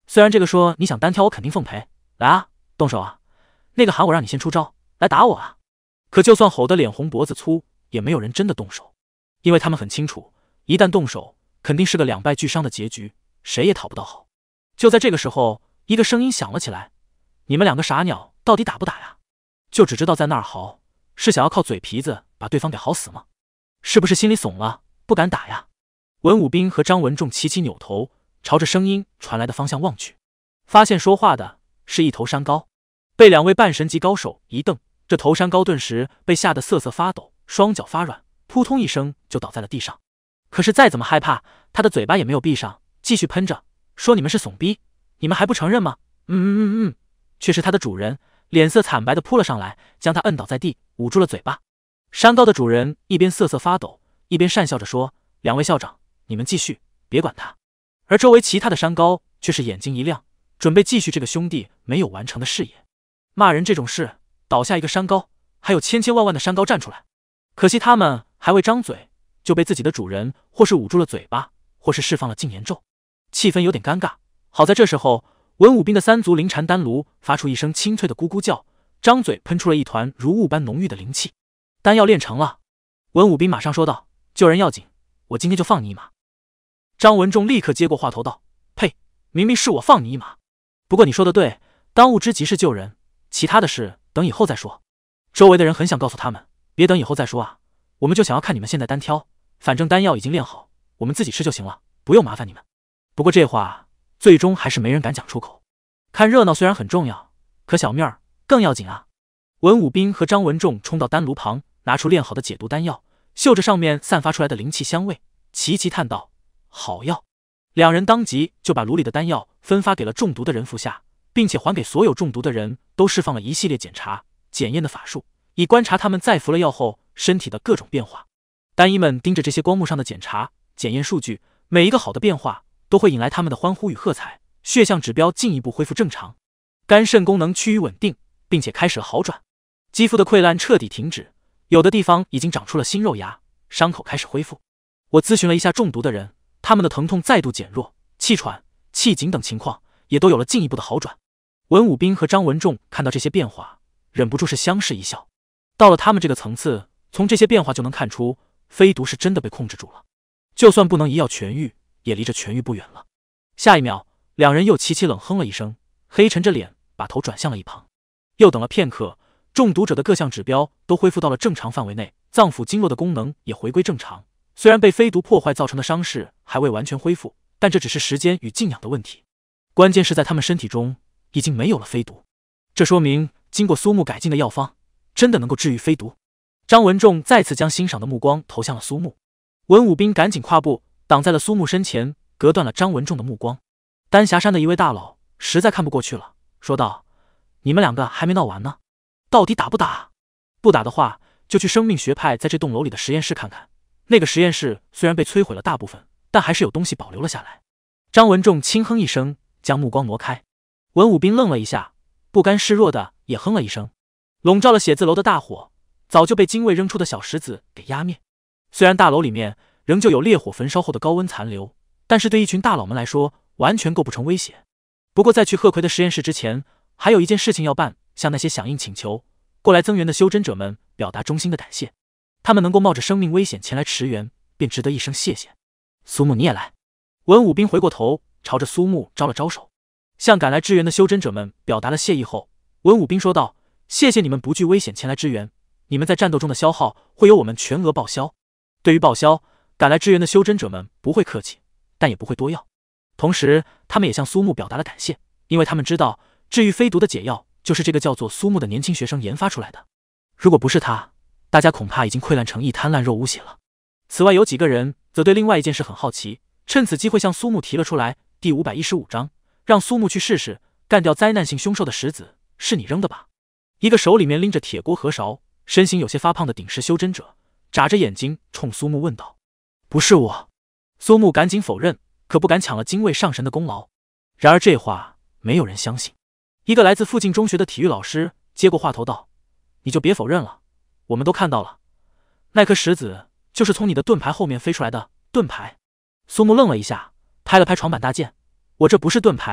虽然这个说你想单挑我肯定奉陪，来啊，动手啊！那个喊我让你先出招，来打我啊！可就算吼得脸红脖子粗，也没有人真的动手，因为他们很清楚，一旦动手，肯定是个两败俱伤的结局，谁也讨不到好。就在这个时候，一个声音响了起来：“你们两个傻鸟，到底打不打呀？就只知道在那儿嚎，是想要靠嘴皮子把对方给嚎死吗？是不是心里怂了，不敢打呀？”文武兵和张文仲齐齐扭头，朝着声音传来的方向望去，发现说话的是一头山高。被两位半神级高手一瞪，这头山高顿时被吓得瑟瑟发抖，双脚发软，扑通一声就倒在了地上。可是再怎么害怕，他的嘴巴也没有闭上，继续喷着说：“你们是怂逼，你们还不承认吗？”却是他的主人脸色惨白的扑了上来，将他摁倒在地，捂住了嘴巴。山高的主人一边瑟瑟发抖，一边讪笑着说：“两位校长，你们继续，别管他。”而周围其他的山高却是眼睛一亮，准备继续这个兄弟没有完成的事业。骂人这种事，倒下一个山高，还有千千万万的山高站出来，可惜他们还未张嘴，就被自己的主人或是捂住了嘴巴，或是释放了禁言咒，气氛有点尴尬。好在这时候，文武兵的三足灵禅丹炉发出一声清脆的咕咕叫，张嘴喷出了一团如雾般浓郁的灵气。丹药炼成了，文武兵马上说道：“救人要紧，我今天就放你一马。”张文仲立刻接过话头道：“呸，明明是我放你一马。不过你说的对，当务之急是救人，其他的事等以后再说。”周围的人很想告诉他们，别等以后再说啊，我们就想要看你们现在单挑，反正丹药已经炼好，我们自己吃就行了，不用麻烦你们。不过这话最终还是没人敢讲出口。看热闹虽然很重要，可小命儿更要紧啊。文武兵和张文仲冲到丹炉旁，拿出炼好的解毒丹药，嗅着上面散发出来的灵气香味，齐齐叹道：“好药！”两人当即就把炉里的丹药分发给了中毒的人服下，并且还给所有中毒的人都释放了一系列检查检验的法术，以观察他们在服了药后身体的各种变化。丹医们盯着这些光幕上的检查检验数据，每一个好的变化都会引来他们的欢呼与喝彩，血象指标进一步恢复正常，肝肾功能趋于稳定，并且开始了好转，肌肤的溃烂彻底停止，有的地方已经长出了新肉芽，伤口开始恢复。我咨询了一下中毒的人，他们的疼痛再度减弱，气喘、气紧等情况也都有了进一步的好转。文武兵和张文仲看到这些变化，忍不住是相视一笑。到了他们这个层次，从这些变化就能看出，飞毒是真的被控制住了，就算不能一药痊愈，也离着痊愈不远了。下一秒，两人又齐齐冷哼了一声，黑沉着脸把头转向了一旁。又等了片刻，中毒者的各项指标都恢复到了正常范围内，脏腑经络的功能也回归正常。虽然被飞毒破坏造成的伤势还未完全恢复，但这只是时间与静养的问题。关键是在他们身体中已经没有了飞毒，这说明经过苏木改进的药方真的能够治愈飞毒。张文仲再次将欣赏的目光投向了苏木，文武兵赶紧跨步挡在了苏木身前，隔断了张文仲的目光。丹霞山的一位大佬实在看不过去了，说道：“你们两个还没闹完呢，到底打不打？不打的话，就去生命学派在这栋楼里的实验室看看。那个实验室虽然被摧毁了大部分，但还是有东西保留了下来。”张文仲轻哼一声，将目光挪开。文武兵愣了一下，不甘示弱的也哼了一声。笼罩了写字楼的大火早就被精卫扔出的小石子给压灭。虽然大楼里面仍旧有烈火焚烧后的高温残留，但是对一群大佬们来说完全构不成威胁。不过在去贺奎的实验室之前，还有一件事情要办，向那些响应请求过来增援的修真者们表达衷心的感谢。他们能够冒着生命危险前来驰援，便值得一声谢谢。苏木，你也来。文武兵回过头，朝着苏木招了招手，向赶来支援的修真者们表达了谢意后，文武兵说道：“谢谢你们不惧危险前来支援，你们在战斗中的消耗会由我们全额报销。对于报销，赶来支援的修真者们不会客气，但也不会多要。”同时他们也向苏木表达了感谢，因为他们知道治愈飞毒的解药就是这个叫做苏木的年轻学生研发出来的，如果不是他，大家恐怕已经溃烂成一滩烂肉污血了。此外有几个人则对另外一件事很好奇，趁此机会向苏木提了出来。第515章，让苏木去试试干掉灾难性凶兽的石子，是你扔的吧？一个手里面拎着铁锅和勺，身形有些发胖的顶石修真者眨着眼睛冲苏木问道：“不是我。”苏木赶紧否认，可不敢抢了精卫上神的功劳。然而这话没有人相信。一个来自附近中学的体育老师接过话头道：“你就别否认了，我们都看到了，那颗石子就是从你的盾牌后面飞出来的盾牌。”苏木愣了一下，拍了拍床板大剑：“我这不是盾牌，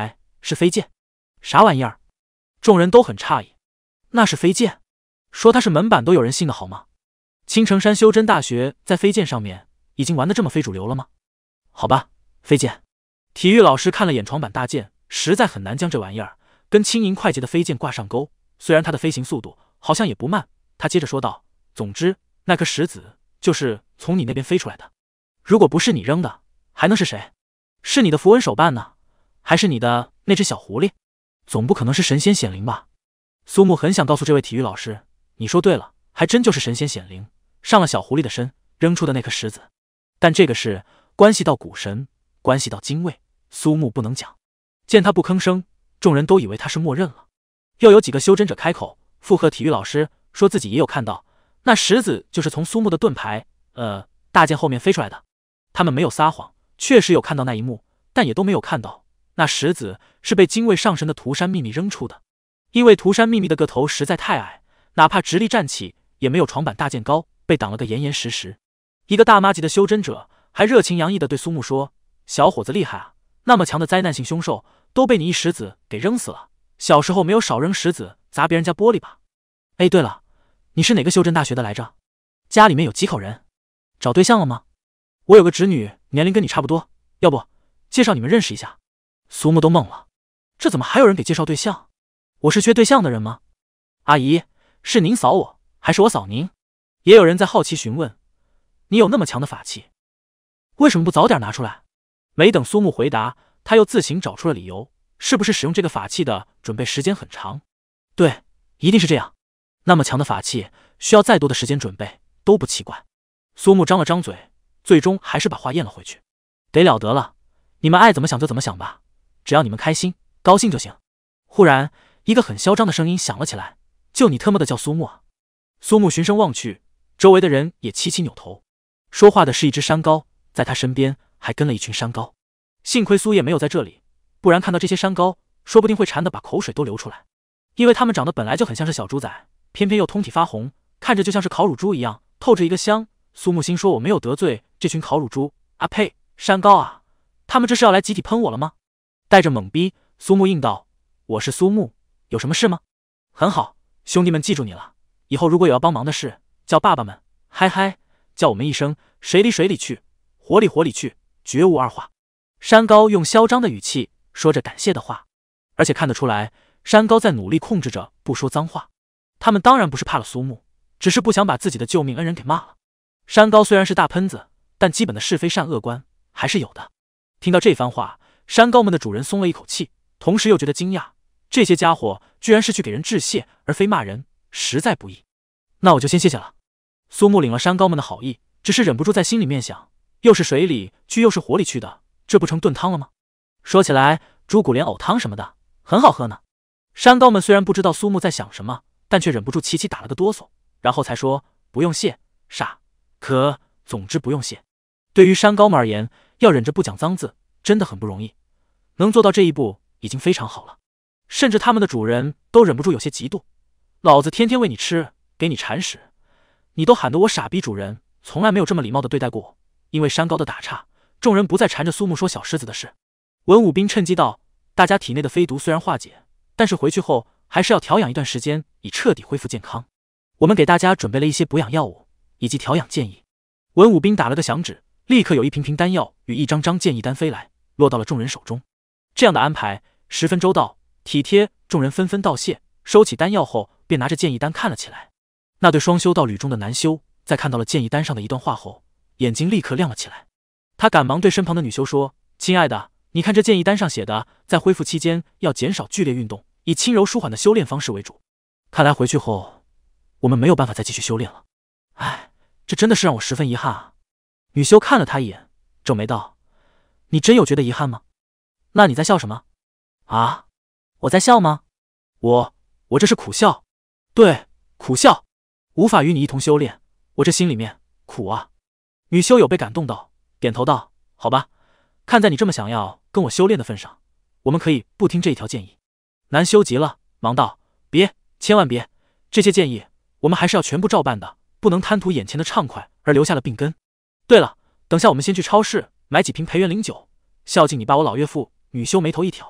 是飞剑。啥玩意儿？众人都很诧异。那是飞剑？说它是门板都有人信的好吗？青城山修真大学在飞剑上面已经玩得这么非主流了吗？好吧，飞剑。体育老师看了眼床板大剑，实在很难将这玩意儿跟轻盈快捷的飞剑挂上钩。虽然它的飞行速度好像也不慢，他接着说道：总之，那颗石子就是从你那边飞出来的。如果不是你扔的，还能是谁？是你的符文手办呢？还是你的那只小狐狸？总不可能是神仙显灵吧？苏木很想告诉这位体育老师，你说对了，还真就是神仙显灵，上了小狐狸的身，扔出的那颗石子。但这个事关系到古神，关系到精卫，苏木不能讲。见他不吭声，众人都以为他是默认了。又有几个修真者开口附和体育老师，说自己也有看到，那石子就是从苏木的盾牌大剑后面飞出来的。他们没有撒谎，确实有看到那一幕，但也都没有看到那石子是被精卫上神的涂山秘密扔出的。因为涂山秘密的个头实在太矮，哪怕直立站起也没有床板大剑高，被挡了个严严实实。一个大妈级的修真者还热情洋溢地对苏木说，小伙子厉害啊，那么强的灾难性凶兽都被你一石子给扔死了，小时候没有少扔石子砸别人家玻璃吧？哎，对了，你是哪个修真大学的来着？家里面有几口人？找对象了吗？我有个侄女，年龄跟你差不多，要不介绍你们认识一下。苏木都懵了，这怎么还有人给介绍对象？我是缺对象的人吗？阿姨，是您扫我，还是我扫您？也有人在好奇询问，你有那么强的法器，为什么不早点拿出来？没等苏木回答，他又自行找出了理由，是不是使用这个法器的准备时间很长？对，一定是这样。那么强的法器需要再多的时间准备都不奇怪。苏木张了张嘴，最终还是把话咽了回去。得了得了，你们爱怎么想就怎么想吧，只要你们开心高兴就行。忽然一个很嚣张的声音响了起来，就你特么的叫苏木啊！苏木循声望去，周围的人也齐齐扭头。说话的是一只山羔，在他身边还跟了一群山羔。幸亏苏叶没有在这里，不然看到这些山羔说不定会馋得把口水都流出来。因为他们长得本来就很像是小猪仔，偏偏又通体发红，看着就像是烤乳猪一样，透着一个香。苏木心说，我没有得罪这群烤乳猪啊呸，山羔啊，他们这是要来集体喷我了吗？带着懵逼，苏木应道，我是苏木，有什么事吗？很好，兄弟们记住你了，以后如果有要帮忙的事，叫爸爸们，嗨嗨，叫我们一声水里水里去，火里火里去，绝无二话。山羔用嚣张的语气说着感谢的话，而且看得出来，山羔在努力控制着不说脏话。他们当然不是怕了苏木，只是不想把自己的救命恩人给骂了。山羔虽然是大喷子，但基本的是非善恶观还是有的。听到这番话，山羔们的主人松了一口气，同时又觉得惊讶，这些家伙居然是去给人致谢而非骂人，实在不易。那我就先谢谢了。苏木领了山羔们的好意，只是忍不住在心里面想，又是水里去又是火里去的，这不成炖汤了吗？说起来猪骨莲藕汤什么的很好喝呢。山羔们虽然不知道苏木在想什么，但却忍不住齐齐打了个哆嗦，然后才说，不用谢，傻。总之不用谢。对于山羔们而言，要忍着不讲脏字真的很不容易，能做到这一步已经非常好了。甚至他们的主人都忍不住有些嫉妒，老子天天喂你吃，给你铲屎，你都喊得我傻逼主人，从来没有这么礼貌的对待过我。因为山羔的打岔，众人不再缠着苏木说小狮子的事。文武兵趁机道，大家体内的飞毒虽然化解，但是回去后还是要调养一段时间，以彻底恢复健康。我们给大家准备了一些补养药物以及调养建议。文武兵打了个响指，立刻有一瓶瓶丹药与一张张建议单飞来，落到了众人手中。这样的安排十分周到体贴，众人纷纷道谢，收起丹药后便拿着建议单看了起来。那对双修道侣中的男修在看到了建议单上的一段话后，眼睛立刻亮了起来。他赶忙对身旁的女修说，亲爱的，你看这建议单上写的，在恢复期间要减少剧烈运动，以轻柔舒缓的修炼方式为主。看来回去后我们没有办法再继续修炼了。唉，这真的是让我十分遗憾啊。女修看了他一眼，皱眉道，你真有觉得遗憾吗？那你在笑什么？啊，我在笑吗？我这是苦笑。对，苦笑，无法与你一同修炼，我这心里面苦啊。女修有被感动到，点头道，好吧，看在你这么想要跟我修炼的份上，我们可以不听这一条建议。男修急了，忙道，别，千万别，这些建议我们还是要全部照办的，不能贪图眼前的畅快而留下了病根。对了，等下我们先去超市买几瓶培元灵酒，孝敬你爸我老岳父。女修眉头一挑，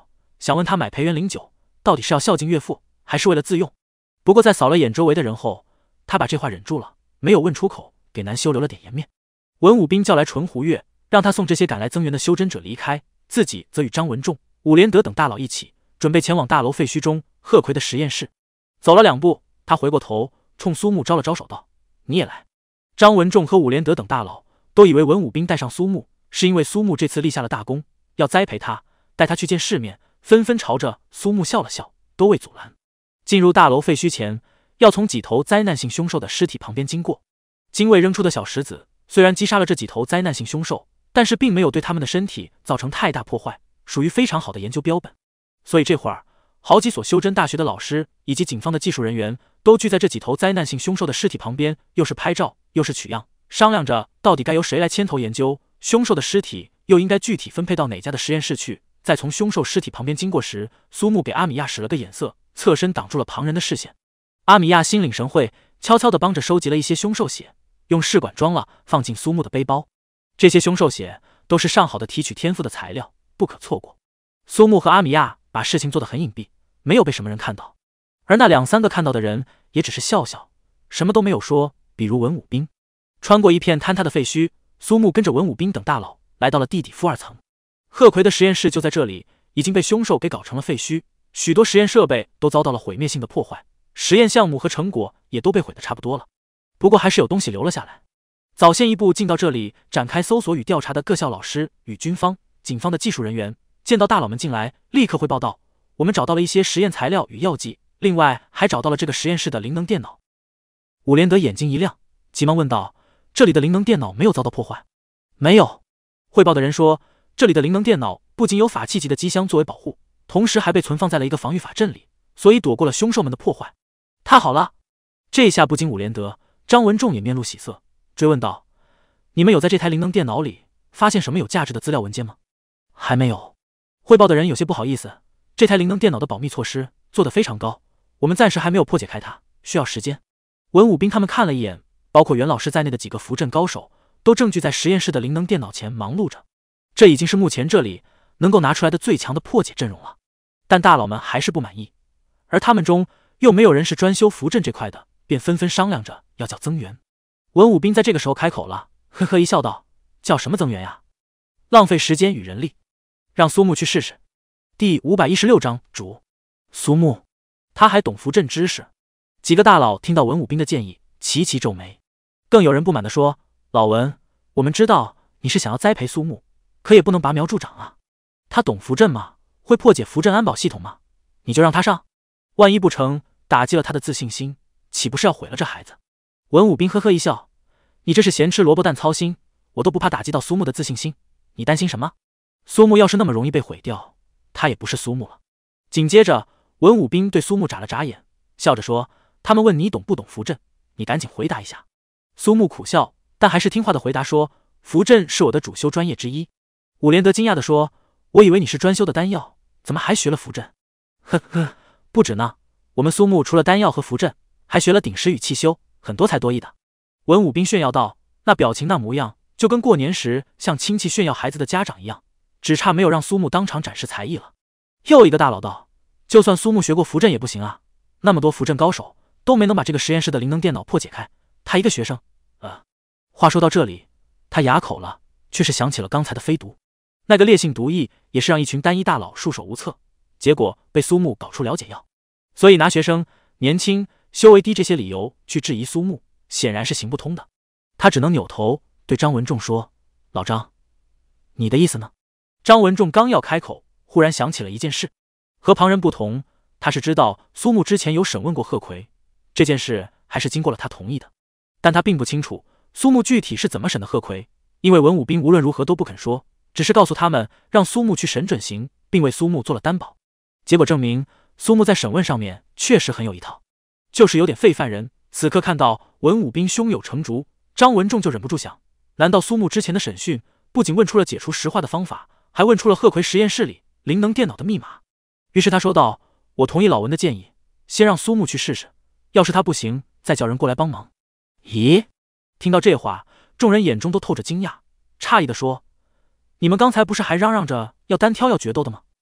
想问他买培元灵酒到底是要孝敬岳父，还是为了自用。不过在扫了眼周围的人后，他把这话忍住了，没有问出口，给南修留了点颜面。文武兵叫来纯胡月，让他送这些赶来增援的修真者离开，自己则与张文仲、伍连德等大佬一起准备前往大楼废墟中贺奎的实验室。走了2步，他回过头冲苏木招了招手道：“你也来。”张文仲和伍连德等大佬都以为文武兵带上苏木是因为苏木这次立下了大功，要栽培他，带他去见世面，纷纷朝着苏木笑了笑，都未阻拦。进入大楼废墟前，要从几头灾难性凶兽的尸体旁边经过。精卫扔出的小石子虽然击杀了这几头灾难性凶兽，但是并没有对他们的身体造成太大破坏，属于非常好的研究标本。所以这会儿，好几所修真大学的老师以及警方的技术人员都聚在这几头灾难性凶兽的尸体旁边，又是拍照又是取样，商量着到底该由谁来牵头研究凶兽的尸体又应该具体分配到哪家的实验室去。在从凶兽尸体旁边经过时，苏木给阿米亚使了个眼色，侧身挡住了旁人的视线。阿米亚心领神会，悄悄地帮着收集了一些凶兽血，用试管装了，放进苏木的背包。这些凶兽血都是上好的提取天赋的材料，不可错过。苏木和阿米亚把事情做得很隐蔽，没有被什么人看到，而那2、3个看到的人也只是笑笑，什么都没有说。比如文武兵。穿过一片坍塌的废墟，苏木跟着文武兵等大佬来到了地底负2层。贺奎的实验室就在这里，已经被凶兽给搞成了废墟，许多实验设备都遭到了毁灭性的破坏，实验项目和成果也都被毁得差不多了。不过还是有东西留了下来。早先一步进到这里展开搜索与调查的各校老师与军方、警方的技术人员，见到大佬们进来，立刻汇报道：“我们找到了一些实验材料与药剂，另外还找到了这个实验室的灵能电脑。”伍连德眼睛一亮，急忙问道：“这里的灵能电脑没有遭到破坏？”“没有。”汇报的人说：“这里的灵能电脑不仅有法器级的机箱作为保护，同时还被存放在了一个防御法阵里，所以躲过了凶兽们的破坏。”“太好了！”这下不仅伍连德，张文仲也面露喜色，追问道：“你们有在这台灵能电脑里发现什么有价值的资料文件吗？”“还没有。”汇报的人有些不好意思，这台灵能电脑的保密措施做得非常高，我们暂时还没有破解开它，需要时间。文武兵他们看了一眼，包括袁老师在内的几个符阵高手都正聚在实验室的灵能电脑前忙碌着，这已经是目前这里能够拿出来的最强的破解阵容了。但大佬们还是不满意，而他们中又没有人是专修符阵这块的，便纷纷商量着要叫增援。文武兵在这个时候开口了，呵呵一笑道：“叫什么增援呀？浪费时间与人力，让苏木去试试。”第516章主苏木，他还懂符阵知识。几个大佬听到文武兵的建议，齐齐皱眉。更有人不满地说：“老文，我们知道你是想要栽培苏木，可也不能拔苗助长啊。他懂符阵吗？会破解符阵安保系统吗？你就让他上，万一不成，打击了他的自信心，岂不是要毁了这孩子？”文武兵呵呵一笑：“你这是咸吃萝卜淡操心，我都不怕打击到苏木的自信心，你担心什么？苏木要是那么容易被毁掉，他也不是苏木了。”紧接着，文武兵对苏木眨了眨眼，笑着说：“他们问你懂不懂符阵，你赶紧回答一下。”苏木苦笑，但还是听话的回答说：“符阵是我的主修专业之一。”伍连德惊讶地说：“我以为你是专修的丹药，怎么还学了符阵？”“呵呵，不止呢，我们苏木除了丹药和符阵，还学了鼎石与气修，很多才多艺的。”文武兵炫耀道，那表情那模样，就跟过年时向亲戚炫耀孩子的家长一样，只差没有让苏木当场展示才艺了。又一个大佬道：“就算苏木学过符阵也不行啊，那么多符阵高手都没能把这个实验室的灵能电脑破解开，他一个学生。”话说到这里，他哑口了，却是想起了刚才的飞毒。那个烈性毒液也是让一群单一大佬束手无策，结果被苏木搞出了解药，所以拿学生、年轻、修为低这些理由去质疑苏木，显然是行不通的。他只能扭头对张文仲说：“老张，你的意思呢？”张文仲刚要开口，忽然想起了一件事。和旁人不同，他是知道苏木之前有审问过贺奎，这件事还是经过了他同意的。但他并不清楚苏木具体是怎么审的贺奎，因为文武兵无论如何都不肯说，只是告诉他们让苏木去审准刑，并为苏木做了担保。结果证明苏木在审问上面确实很有一套，就是有点废犯人。此刻看到文武兵胸有成竹，张文仲就忍不住想，难道苏木之前的审讯不仅问出了解除石化的方法，还问出了贺奎实验室里灵能电脑的密码？于是他说道：“我同意老文的建议，先让苏木去试试，要是他不行，再叫人过来帮忙。”咦？听到这话，众人眼中都透着惊讶，诧异地说：“你们刚才不是还嚷嚷着要单挑要决斗的吗？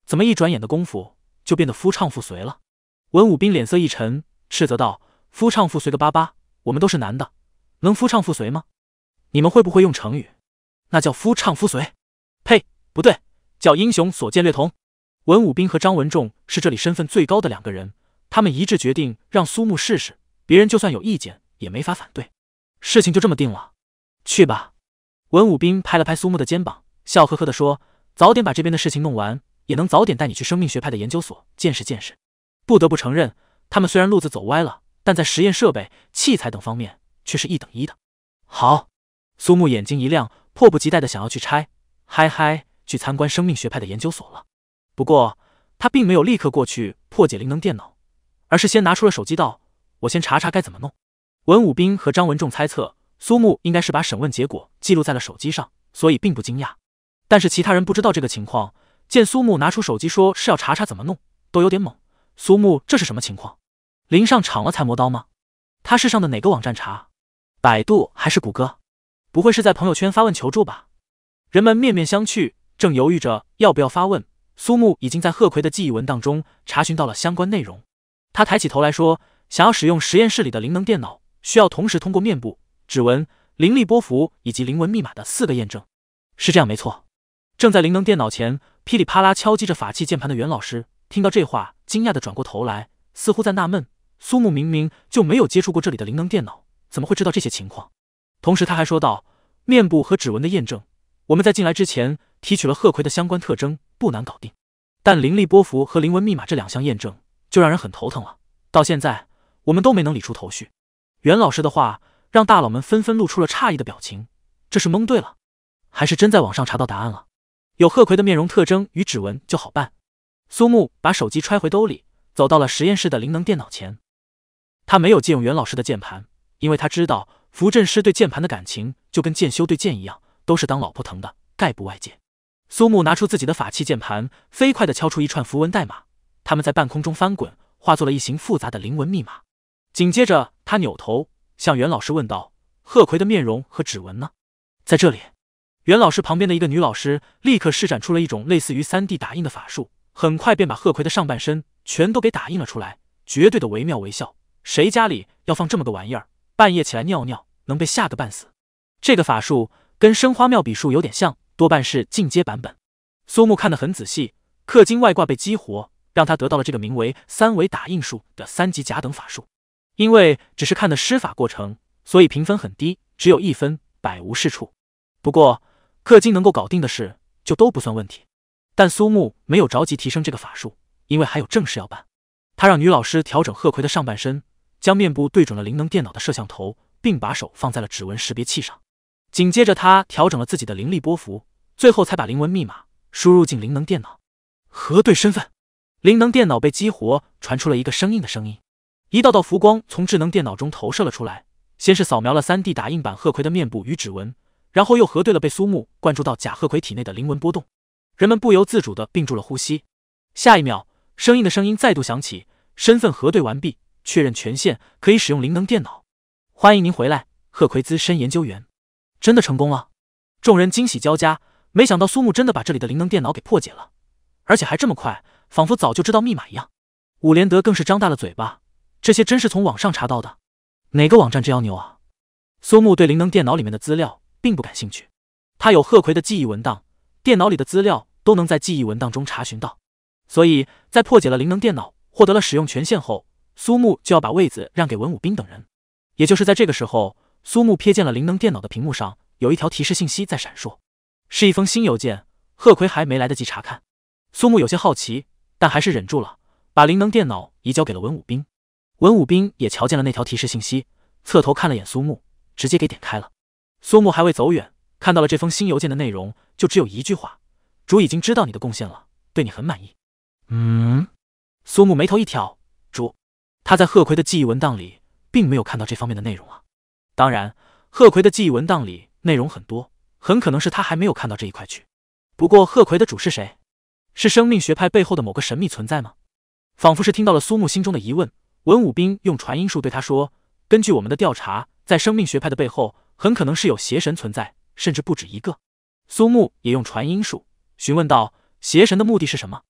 怎么一转眼的功夫就变得夫唱妇随了？文武斌脸色一沉，斥责道：“夫唱妇随个巴巴！我们都是男的，能夫唱妇随吗？你们会不会用成语？那叫夫唱妇随？呸，不对，叫英雄所见略同。”文武斌和张文仲是这里身份最高的2个人，他们一致决定让苏木试试，别人就算有意见也没法反对。事情就这么定了，去吧。文武斌拍了拍苏木的肩膀，笑呵呵地说：“早点把这边的事情弄完，也能早点带你去生命学派的研究所见识见识。”不得不承认，他们虽然路子走歪了，但在实验设备、器材等方面却是一等一的。好，苏木眼睛一亮，迫不及待地想要去去参观生命学派的研究所了。不过他并没有立刻过去破解灵能电脑，而是先拿出了手机道：“我先查查该怎么弄。”文武斌和张文仲猜测苏木应该是把审问结果记录在了手机上，所以并不惊讶。但是其他人不知道这个情况，见苏木拿出手机说是要查查怎么弄，都有点懵。苏木这是什么情况？临上场了才磨刀吗？他是上的哪个网站查？百度还是谷歌？不会是在朋友圈发问求助吧？人们面面相觑，正犹豫着要不要发问，苏木已经在贺奎的记忆文档中查询到了相关内容。他抬起头来说：“想要使用实验室里的灵能电脑，需要同时通过面部、指纹、灵力波符以及灵文密码的4个验证。”是这样没错。正在灵能电脑前噼里啪啦敲击着法器键盘的袁老师听到这话，惊讶地转过头来，似乎在纳闷，苏木明明就没有接触过这里的灵能电脑，怎么会知道这些情况？同时他还说道：“面部和指纹的验证，我们在进来之前提取了贺奎的相关特征，不难搞定。但灵力波符和灵文密码这2项验证就让人很头疼了，到现在我们都没能理出头绪。”袁老师的话让大佬们纷纷露出了诧异的表情，这是蒙对了，还是真在网上查到答案了？有贺奎的面容特征与指纹就好办。苏木把手机揣回兜里，走到了实验室的灵能电脑前。他没有借用袁老师的键盘，因为他知道符阵师对键盘的感情就跟剑修对剑一样，都是当老婆疼的，概不外借。苏木拿出自己的法器键盘，飞快地敲出一串符文代码，它们在半空中翻滚，化作了一行复杂的灵文密码。紧接着他扭头向袁老师问道：“贺奎的面容和指纹呢？”在这里。袁老师旁边的一个女老师立刻施展出了一种类似于 3D 打印的法术，很快便把贺奎的上半身全都给打印了出来，绝对的惟妙惟肖。谁家里要放这么个玩意儿，半夜起来尿尿能被吓个半死。这个法术跟生花妙笔术有点像，多半是进阶版本。苏木看得很仔细，氪金外挂被激活，让他得到了这个名为3维打印术的3级甲等法术。因为只是看的施法过程，所以评分很低，只有1分，百无是处。不过氪金能够搞定的事就都不算问题。但苏木没有着急提升这个法术，因为还有正事要办。他让女老师调整贺奎的上半身，将面部对准了灵能电脑的摄像头，并把手放在了指纹识别器上。紧接着他调整了自己的灵力波符，最后才把灵文密码输入进灵能电脑，核对身份。灵能电脑被激活，传出了一个生硬的声音，一道道符光从智能电脑中投射了出来，先是扫描了 3D 打印版贺奎的面部与指纹，然后又核对了被苏木灌注到假贺奎体内的灵文波动。人们不由自主地屏住了呼吸。下一秒，生硬的声音再度响起，身份核对完毕，确认权限，可以使用灵能电脑。欢迎您回来，贺奎资深研究员。真的成功了！众人惊喜交加，没想到苏木真的把这里的灵能电脑给破解了，而且还这么快，仿佛早就知道密码一样。伍连德更是张大了嘴巴，这些真是从网上查到的？哪个网站这样牛啊？苏木对灵能电脑里面的资料并不感兴趣，他有贺奎的记忆文档，电脑里的资料都能在记忆文档中查询到，所以在破解了灵能电脑，获得了使用权限后，苏木就要把位子让给文武斌等人。也就是在这个时候，苏木瞥见了灵能电脑的屏幕上有一条提示信息在闪烁，是一封新邮件。贺奎还没来得及查看，苏木有些好奇，但还是忍住了，把灵能电脑移交给了文武斌。文武斌也瞧见了那条提示信息，侧头看了眼苏木，直接给点开了。苏木还未走远，看到了这封新邮件的内容，就只有一句话：主已经知道你的贡献了，对你很满意。苏木眉头一挑，主，他在贺奎的记忆文档里并没有看到这方面的内容啊。当然，贺奎的记忆文档里内容很多，很可能是他还没有看到这一块去。不过贺奎的主是谁？是生命学派背后的某个神秘存在吗？仿佛是听到了苏木心中的疑问，文武斌用传音术对他说：根据我们的调查，在生命学派的背后很可能是有邪神存在，甚至不止一个。苏木也用传音术询问道：邪神的目的是什么？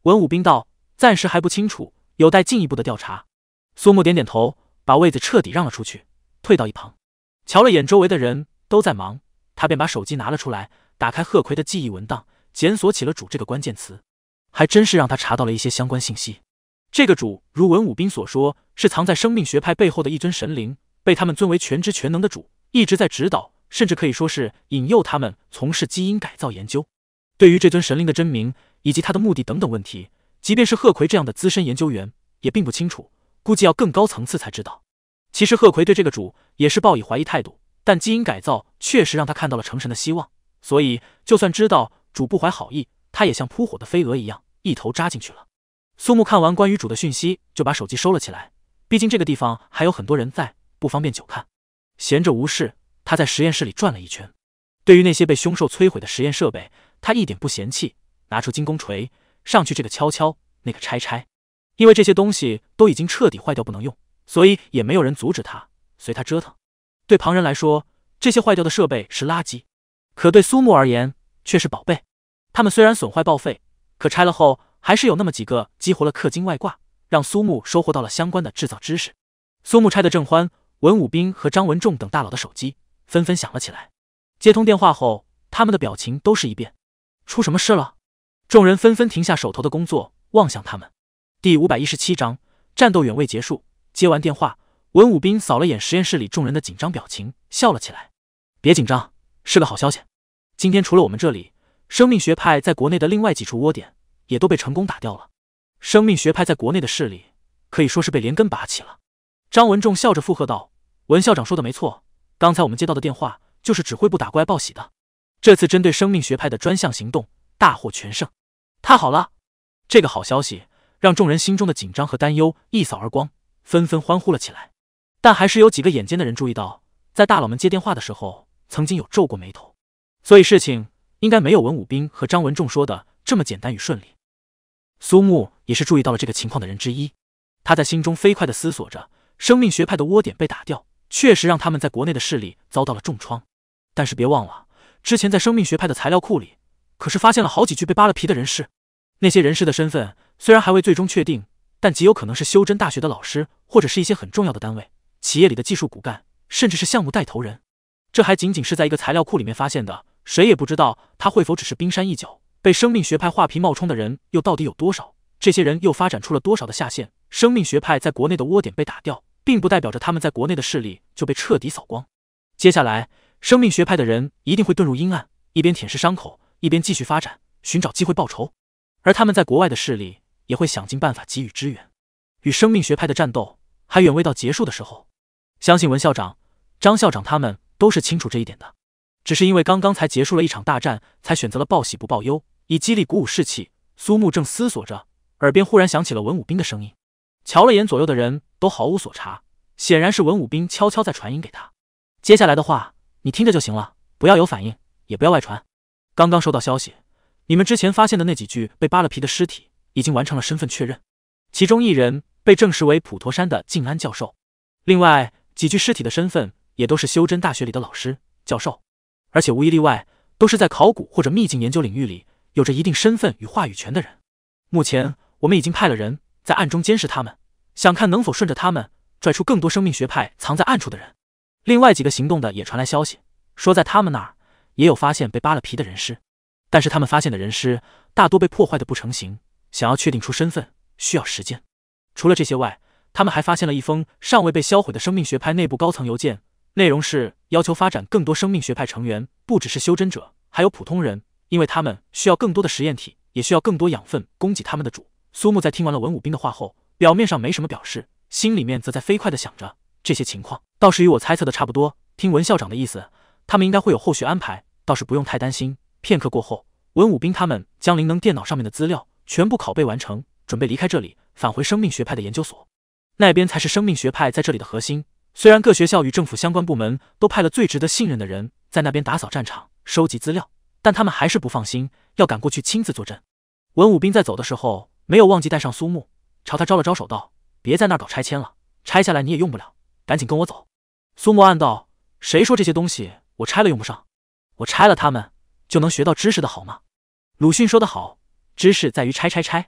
文武兵道：“暂时还不清楚，有待进一步的调查。”苏木点点头，把位子彻底让了出去，退到一旁。瞧了眼周围的人都在忙，他便把手机拿了出来，打开贺奎的记忆文档，检索起了主这个关键词，还真是让他查到了一些相关信息。这个主，如文武兵所说，是藏在生命学派背后的一尊神灵，被他们尊为全知全能的主，一直在指导，甚至可以说是引诱他们从事基因改造研究。对于这尊神灵的真名以及他的目的等等问题，即便是贺奎这样的资深研究员也并不清楚，估计要更高层次才知道。其实贺奎对这个主也是抱以怀疑态度，但基因改造确实让他看到了成神的希望，所以就算知道主不怀好意，他也像扑火的飞蛾一样一头扎进去了。苏木看完关于主的讯息，就把手机收了起来，毕竟这个地方还有很多人在，不方便久看。闲着无事，他在实验室里转了一圈。对于那些被凶兽摧毁的实验设备，他一点不嫌弃，拿出金工锤，上去这个敲敲，那个拆拆。因为这些东西都已经彻底坏掉不能用，所以也没有人阻止他，随他折腾。对旁人来说，这些坏掉的设备是垃圾，可对苏木而言却是宝贝。他们虽然损坏报废，可拆了后还是有那么几个激活了氪金外挂，让苏木收获到了相关的制造知识。苏木拆得正欢，文武兵和张文仲等大佬的手机纷纷响了起来。接通电话后，他们的表情都是一变。出什么事了？众人纷纷停下手头的工作，望向他们。第517章，战斗远未结束。接完电话，文武兵扫了眼实验室里众人的紧张表情，笑了起来。别紧张，是个好消息。今天除了我们这里，生命学派在国内的另外几处窝点也都被成功打掉了。生命学派在国内的势力可以说是被连根拔起了。张文仲笑着附和道：“文校长说的没错，刚才我们接到的电话就是指挥部打过来报喜的。这次针对生命学派的专项行动大获全胜。太好了！”这个好消息让众人心中的紧张和担忧一扫而光，纷纷欢呼了起来。但还是有几个眼尖的人注意到，在大佬们接电话的时候曾经有皱过眉头，所以事情应该没有文武兵和张文仲说的这么简单与顺利。苏木也是注意到了这个情况的人之一，他在心中飞快地思索着，生命学派的窝点被打掉，确实让他们在国内的势力遭到了重创。但是别忘了，之前在生命学派的材料库里，可是发现了好几具被扒了皮的人士。那些人士的身份虽然还未最终确定，但极有可能是修真大学的老师，或者是一些很重要的单位、企业里的技术骨干，甚至是项目带头人。这还仅仅是在一个材料库里面发现的，谁也不知道他会否只是冰山一角。被生命学派画皮冒充的人又到底有多少？这些人又发展出了多少的下线？生命学派在国内的窝点被打掉，并不代表着他们在国内的势力就被彻底扫光。接下来，生命学派的人一定会遁入阴暗，一边舔舐伤口，一边继续发展，寻找机会报仇。而他们在国外的势力也会想尽办法给予支援。与生命学派的战斗还远未到结束的时候，相信文校长、张校长他们都是清楚这一点的，只是因为刚刚才结束了一场大战，才选择了报喜不报忧，以激励鼓舞士气。苏木正思索着，耳边忽然响起了文武兵的声音。瞧了眼左右的人都毫无所察，显然是文武兵悄悄在传音给他。接下来的话你听着就行了，不要有反应，也不要外传。刚刚收到消息，你们之前发现的那几具被扒了皮的尸体已经完成了身份确认，其中一人被证实为普陀山的静安教授，另外几具尸体的身份也都是修真大学里的老师、教授，而且无一例外都是在考古或者秘境研究领域里有着一定身份与话语权的人。目前我们已经派了人在暗中监视他们，想看能否顺着他们拽出更多生命学派藏在暗处的人。另外几个行动的也传来消息，说在他们那儿也有发现被扒了皮的人尸，但是他们发现的人尸大多被破坏的不成形，想要确定出身份需要时间。除了这些外，他们还发现了一封尚未被销毁的生命学派内部高层邮件，内容是要求发展更多生命学派成员，不只是修真者，还有普通人，因为他们需要更多的实验体，也需要更多养分供给他们的主。苏木在听完了文武兵的话后，表面上没什么表示，心里面则在飞快地想着，这些情况倒是与我猜测的差不多，听文校长的意思，他们应该会有后续安排，倒是不用太担心。片刻过后，文武兵他们将灵能电脑上面的资料全部拷贝完成，准备离开这里，返回生命学派的研究所。那边才是生命学派在这里的核心，虽然各学校与政府相关部门都派了最值得信任的人在那边打扫战场、收集资料，但他们还是不放心，要赶过去亲自坐镇。文武兵在走的时候没有忘记带上苏木，朝他招了招手道：“别在那儿搞拆迁了，拆下来你也用不了，赶紧跟我走。”苏木暗道：“谁说这些东西我拆了用不上？我拆了他们就能学到知识的好吗？”鲁迅说得好，知识在于拆拆拆。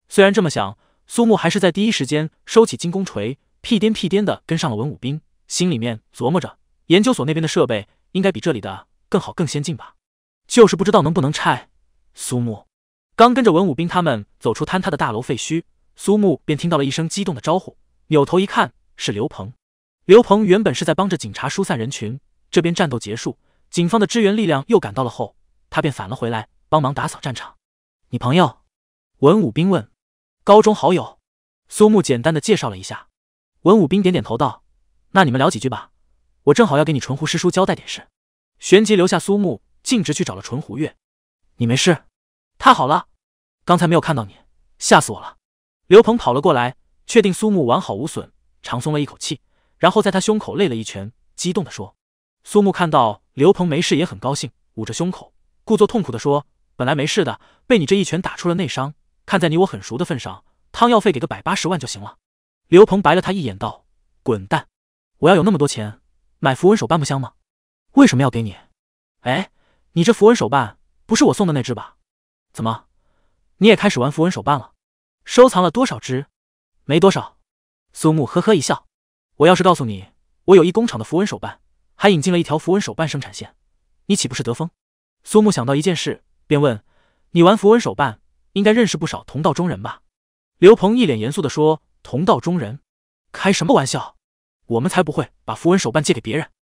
虽然这么想，苏木还是在第一时间收起金弓锤，屁颠屁颠的跟上了文武兵，心里面琢磨着，研究所那边的设备应该比这里的更好更先进吧，就是不知道能不能拆。苏木刚跟着文武兵他们走出坍塌的大楼废墟，苏木便听到了一声激动的招呼，扭头一看，是刘鹏。刘鹏原本是在帮着警察疏散人群，这边战斗结束，警方的支援力量又赶到了后，他便返了回来，帮忙打扫战场。你朋友？文武兵问。高中好友。苏木简单的介绍了一下。文武兵点点头道：那你们聊几句吧，我正好要给你纯胡师叔交代点事。旋即留下苏木，径直去找了纯胡月。你没事？太好了，刚才没有看到你，吓死我了。刘鹏跑了过来，确定苏木完好无损，长松了一口气，然后在他胸口擂了一拳，激动地说。苏木看到刘鹏没事也很高兴，捂着胸口，故作痛苦地说：本来没事的，被你这一拳打出了内伤，看在你我很熟的份上，汤药费给个180万就行了。刘鹏白了他一眼道：滚蛋，我要有那么多钱买符文手办不香吗？为什么要给你？哎，你这符文手办不是我送的那只吧？怎么你也开始玩符文手办了？收藏了多少只？没多少。苏木呵呵一笑，我要是告诉你我有一工厂的符文手办，还引进了一条符文手办生产线，你岂不是得疯？苏木想到一件事，便问：你玩符文手办应该认识不少同道中人吧？刘鹏一脸严肃地说：同道中人？开什么玩笑，我们才不会把符文手办借给别人。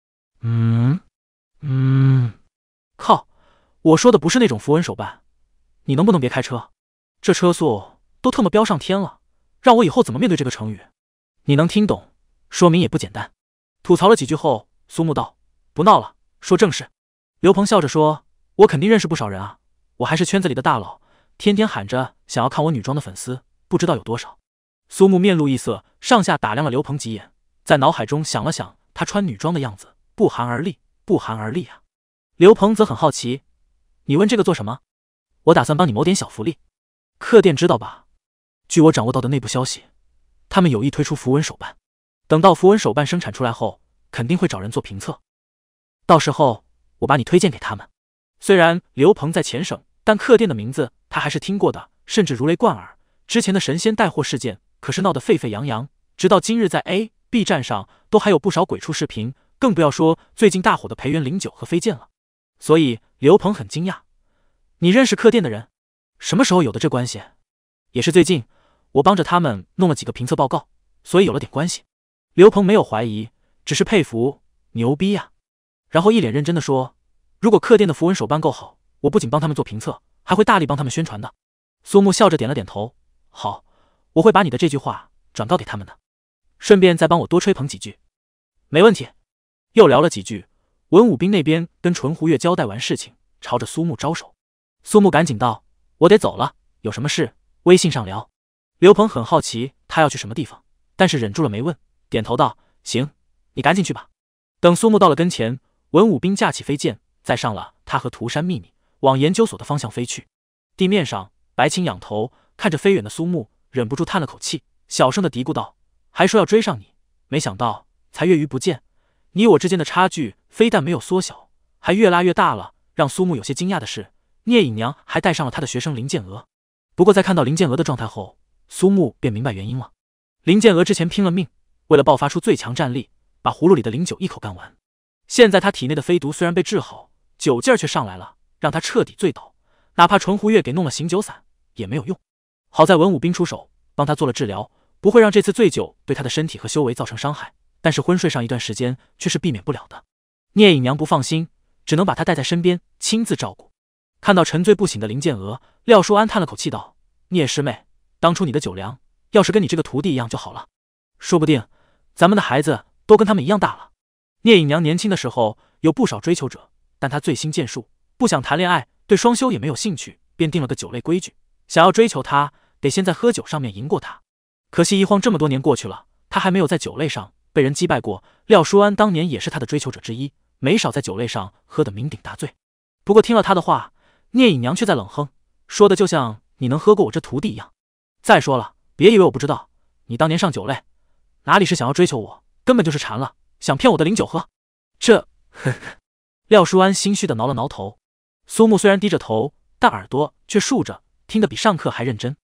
靠，我说的不是那种符文手办，你能不能别开车？这车速都特么飙上天了，让我以后怎么面对这个成语？你能听懂，说明也不简单。吐槽了几句后，苏木道：不闹了，说正事。刘鹏笑着说：我肯定认识不少人啊，我还是圈子里的大佬，天天喊着想要看我女装的粉丝不知道有多少。苏木面露异色，上下打量了刘鹏几眼，在脑海中想了想他穿女装的样子，不寒而栗，不寒而栗啊。刘鹏则很好奇，你问这个做什么？我打算帮你谋点小福利。客店知道吧？据我掌握到的内部消息，他们有意推出符文手办，等到符文手办生产出来后，肯定会找人做评测，到时候我把你推荐给他们。虽然刘鹏在前省，但客店的名字他还是听过的，甚至如雷贯耳。之前的神仙带货事件可是闹得沸沸扬扬，直到今日在 A、B 站上都还有不少鬼畜视频，更不要说最近大火的培元09和飞剑了。所以刘鹏很惊讶，你认识客店的人？什么时候有的这关系？也是最近，我帮着他们弄了几个评测报告，所以有了点关系。刘鹏没有怀疑，只是佩服，牛逼呀。然后一脸认真的说，如果客店的符文手办够好，我不仅帮他们做评测，还会大力帮他们宣传的。苏木笑着点了点头，好，我会把你的这句话转告给他们的，顺便再帮我多吹捧几句。没问题。又聊了几句，文武兵那边跟纯胡月交代完事情，朝着苏木招手。苏木赶紧道：我得走了，有什么事微信上聊。刘鹏很好奇他要去什么地方，但是忍住了没问，点头道：行，你赶紧去吧。等苏木到了跟前，文武兵架起飞剑，载上了他和涂山秘密，往研究所的方向飞去。地面上，白青仰头看着飞远的苏木，忍不住叹了口气，小声的嘀咕道：还说要追上你，没想到才月余不见，你我之间的差距非但没有缩小，还越拉越大了。让苏木有些惊讶的是，聂隐娘还带上了他的学生林建娥。不过在看到林建娥的状态后，苏木便明白原因了。林建娥之前拼了命，为了爆发出最强战力，把葫芦里的灵酒一口干完。现在他体内的飞毒虽然被治好，酒劲儿却上来了，让他彻底醉倒，哪怕纯胡月给弄了醒酒散也没有用。好在文武兵出手帮他做了治疗，不会让这次醉酒对他的身体和修为造成伤害，但是昏睡上一段时间却是避免不了的。聂隐娘不放心，只能把他带在身边亲自照顾。看到沉醉不醒的林建娥，廖淑安叹了口气道：聂师妹，当初你的酒量要是跟你这个徒弟一样就好了，说不定咱们的孩子都跟他们一样大了。聂隐娘年轻的时候有不少追求者，但她醉心剑术，不想谈恋爱，对双修也没有兴趣，便定了个酒类规矩，想要追求她，得先在喝酒上面赢过她。可惜一晃这么多年过去了，她还没有在酒类上被人击败过。廖淑安当年也是她的追求者之一，没少在酒类上喝得酩酊大醉。不过听了她的话，聂隐娘却在冷哼，说的就像你能喝过我这徒弟一样。再说了，别以为我不知道，你当年上酒类哪里是想要追求我，根本就是馋了，想骗我的灵酒喝。这呵呵。廖淑安心虚的挠了挠头。苏木虽然低着头，但耳朵却竖着，听得比上课还认真。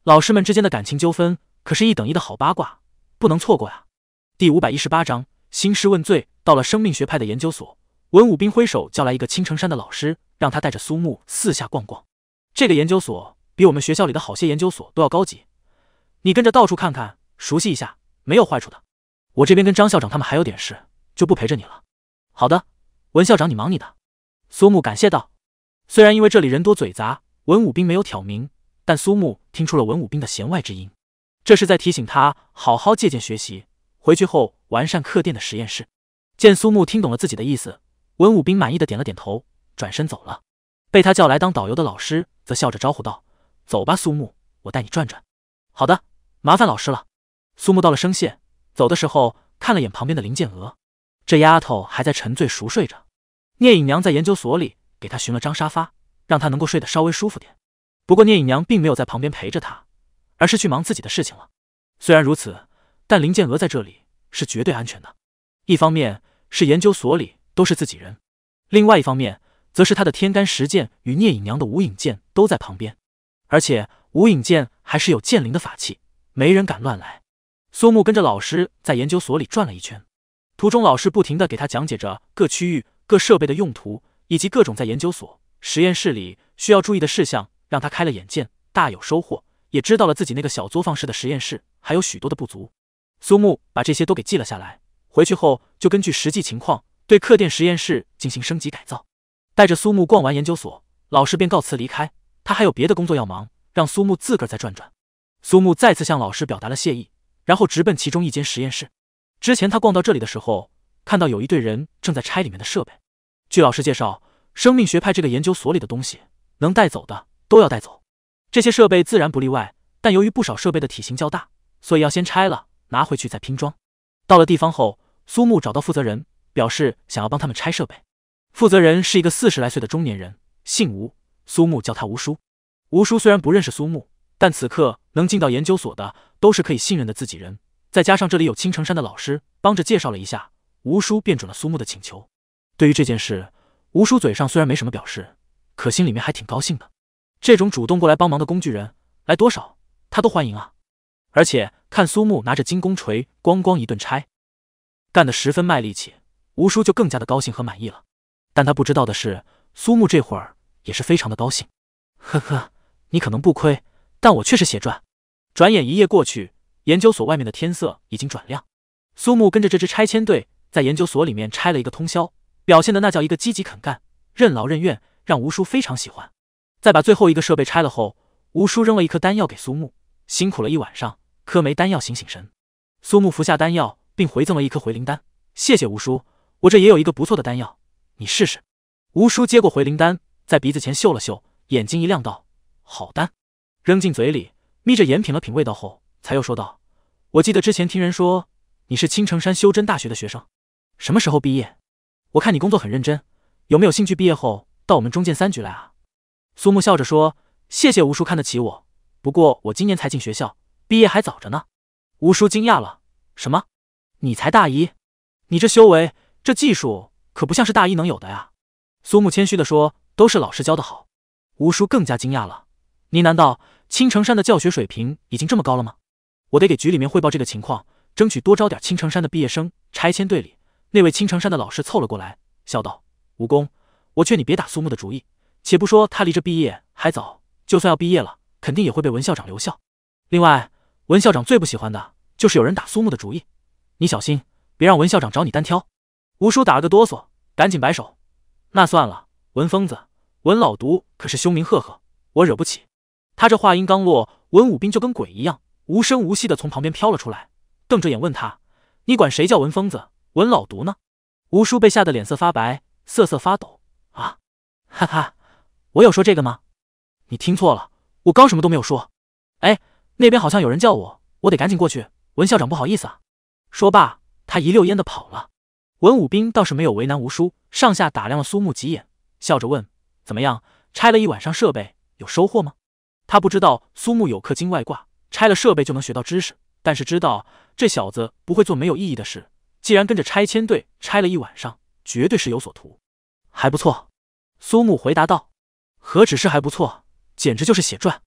老师们之间的感情纠纷可是一等一的好八卦，不能错过呀。第518章兴师问罪。到了生命学派的研究所，文武兵挥手叫来一个青城山的老师，让他带着苏木四下逛逛。这个研究所比我们学校里的好些研究所都要高级，你跟着到处看看，熟悉一下，没有坏处的。我这边跟张校长他们还有点事，就不陪着你了。好的，文校长你忙你的。苏木感谢道。虽然因为这里人多嘴杂，文武兵没有挑明，但苏木听出了文武兵的弦外之音，这是在提醒他好好借鉴学习，回去后完善课店的实验室。见苏木听懂了自己的意思，文武兵满意的点了点头，转身走了。被他叫来当导游的老师则笑着招呼道：走吧苏木，我带你转转。好的，麻烦老师了。苏木到了声线，走的时候看了眼旁边的林建娥，这丫头还在沉醉熟睡着。聂隐娘在研究所里给她寻了张沙发，让她能够睡得稍微舒服点。不过聂隐娘并没有在旁边陪着她，而是去忙自己的事情了。虽然如此，但林建娥在这里是绝对安全的。一方面是研究所里都是自己人，另外一方面则是他的天干石剑与聂隐娘的无影剑都在旁边，而且无影剑还是有剑灵的法器，没人敢乱来。苏木跟着老师在研究所里转了一圈，途中老师不停地给他讲解着各区域各设备的用途，以及各种在研究所实验室里需要注意的事项，让他开了眼界，大有收获，也知道了自己那个小作坊式的实验室还有许多的不足。苏木把这些都给记了下来，回去后就根据实际情况对课店实验室进行升级改造。带着苏木逛完研究所，老师便告辞离开，他还有别的工作要忙，让苏木自个儿再转转。苏木再次向老师表达了谢意，然后直奔其中一间实验室。之前他逛到这里的时候，看到有一队人正在拆里面的设备。据老师介绍，生命学派这个研究所里的东西能带走的都要带走，这些设备自然不例外，但由于不少设备的体型较大，所以要先拆了拿回去再拼装。到了地方后，苏木找到负责人，表示想要帮他们拆设备。负责人是一个40来岁的中年人，姓吴，苏木叫他吴叔。吴叔虽然不认识苏木，但此刻能进到研究所的都是可以信任的自己人，再加上这里有青城山的老师帮着介绍了一下，吴叔便准了苏木的请求。对于这件事，吴叔嘴上虽然没什么表示，可心里面还挺高兴的。这种主动过来帮忙的工具人，来多少他都欢迎啊。而且看苏木拿着金工锤咣咣一顿拆，干得十分卖力气，吴叔就更加的高兴和满意了。但他不知道的是，苏木这会儿也是非常的高兴。呵呵，你可能不亏，但我却是血赚。转眼一夜过去，研究所外面的天色已经转亮。苏木跟着这支拆迁队在研究所里面拆了一个通宵，表现的那叫一个积极肯干，任劳任怨，让吴叔非常喜欢。在把最后一个设备拆了后，吴叔扔了一颗丹药给苏木，辛苦了一晚上，磕没丹药醒醒神。苏木服下丹药，并回赠了一颗回灵丹。谢谢吴叔，我这也有一个不错的丹药，你试试。吴叔接过回灵丹，在鼻子前嗅了嗅，眼睛一亮道：好丹。扔进嘴里，眯着眼品了品味道后，才又说道：我记得之前听人说你是青城山修真大学的学生，什么时候毕业？我看你工作很认真，有没有兴趣毕业后到我们中建3局来啊？苏木笑着说：谢谢吴叔看得起我，不过我今年才进学校，毕业还早着呢。吴叔惊讶了：什么？你才大一？你这修为，这技术可不像是大一能有的呀。苏木谦虚地说：都是老师教得好。吴叔更加惊讶了：您难道青城山的教学水平已经这么高了吗？我得给局里面汇报这个情况，争取多招点青城山的毕业生。拆迁队里那位青城山的老师凑了过来，笑道：吴公，我劝你别打苏木的主意，且不说他离这毕业还早，就算要毕业了，肯定也会被文校长留校。另外，文校长最不喜欢的就是有人打苏木的主意，你小心别让文校长找你单挑。吴叔打了个哆嗦，赶紧摆手：那算了，文疯子，文老毒可是凶名赫赫，我惹不起。他这话音刚落，文武兵就跟鬼一样无声无息地从旁边飘了出来，瞪着眼问他：你管谁叫文疯子文老毒呢？吴叔被吓得脸色发白，瑟瑟发抖：啊，哈哈，我有说这个吗？你听错了，我刚什么都没有说。哎，那边好像有人叫我，我得赶紧过去，文校长不好意思啊。说罢，他一溜烟的跑了。文武兵倒是没有为难吴叔，上下打量了苏木几眼，笑着问：怎么样，拆了一晚上设备，有收获吗？他不知道苏木有课经外挂，拆了设备就能学到知识，但是知道这小子不会做没有意义的事，既然跟着拆迁队拆了一晚上，绝对是有所图。还不错，苏木回答道。何止是还不错，简直就是血赚。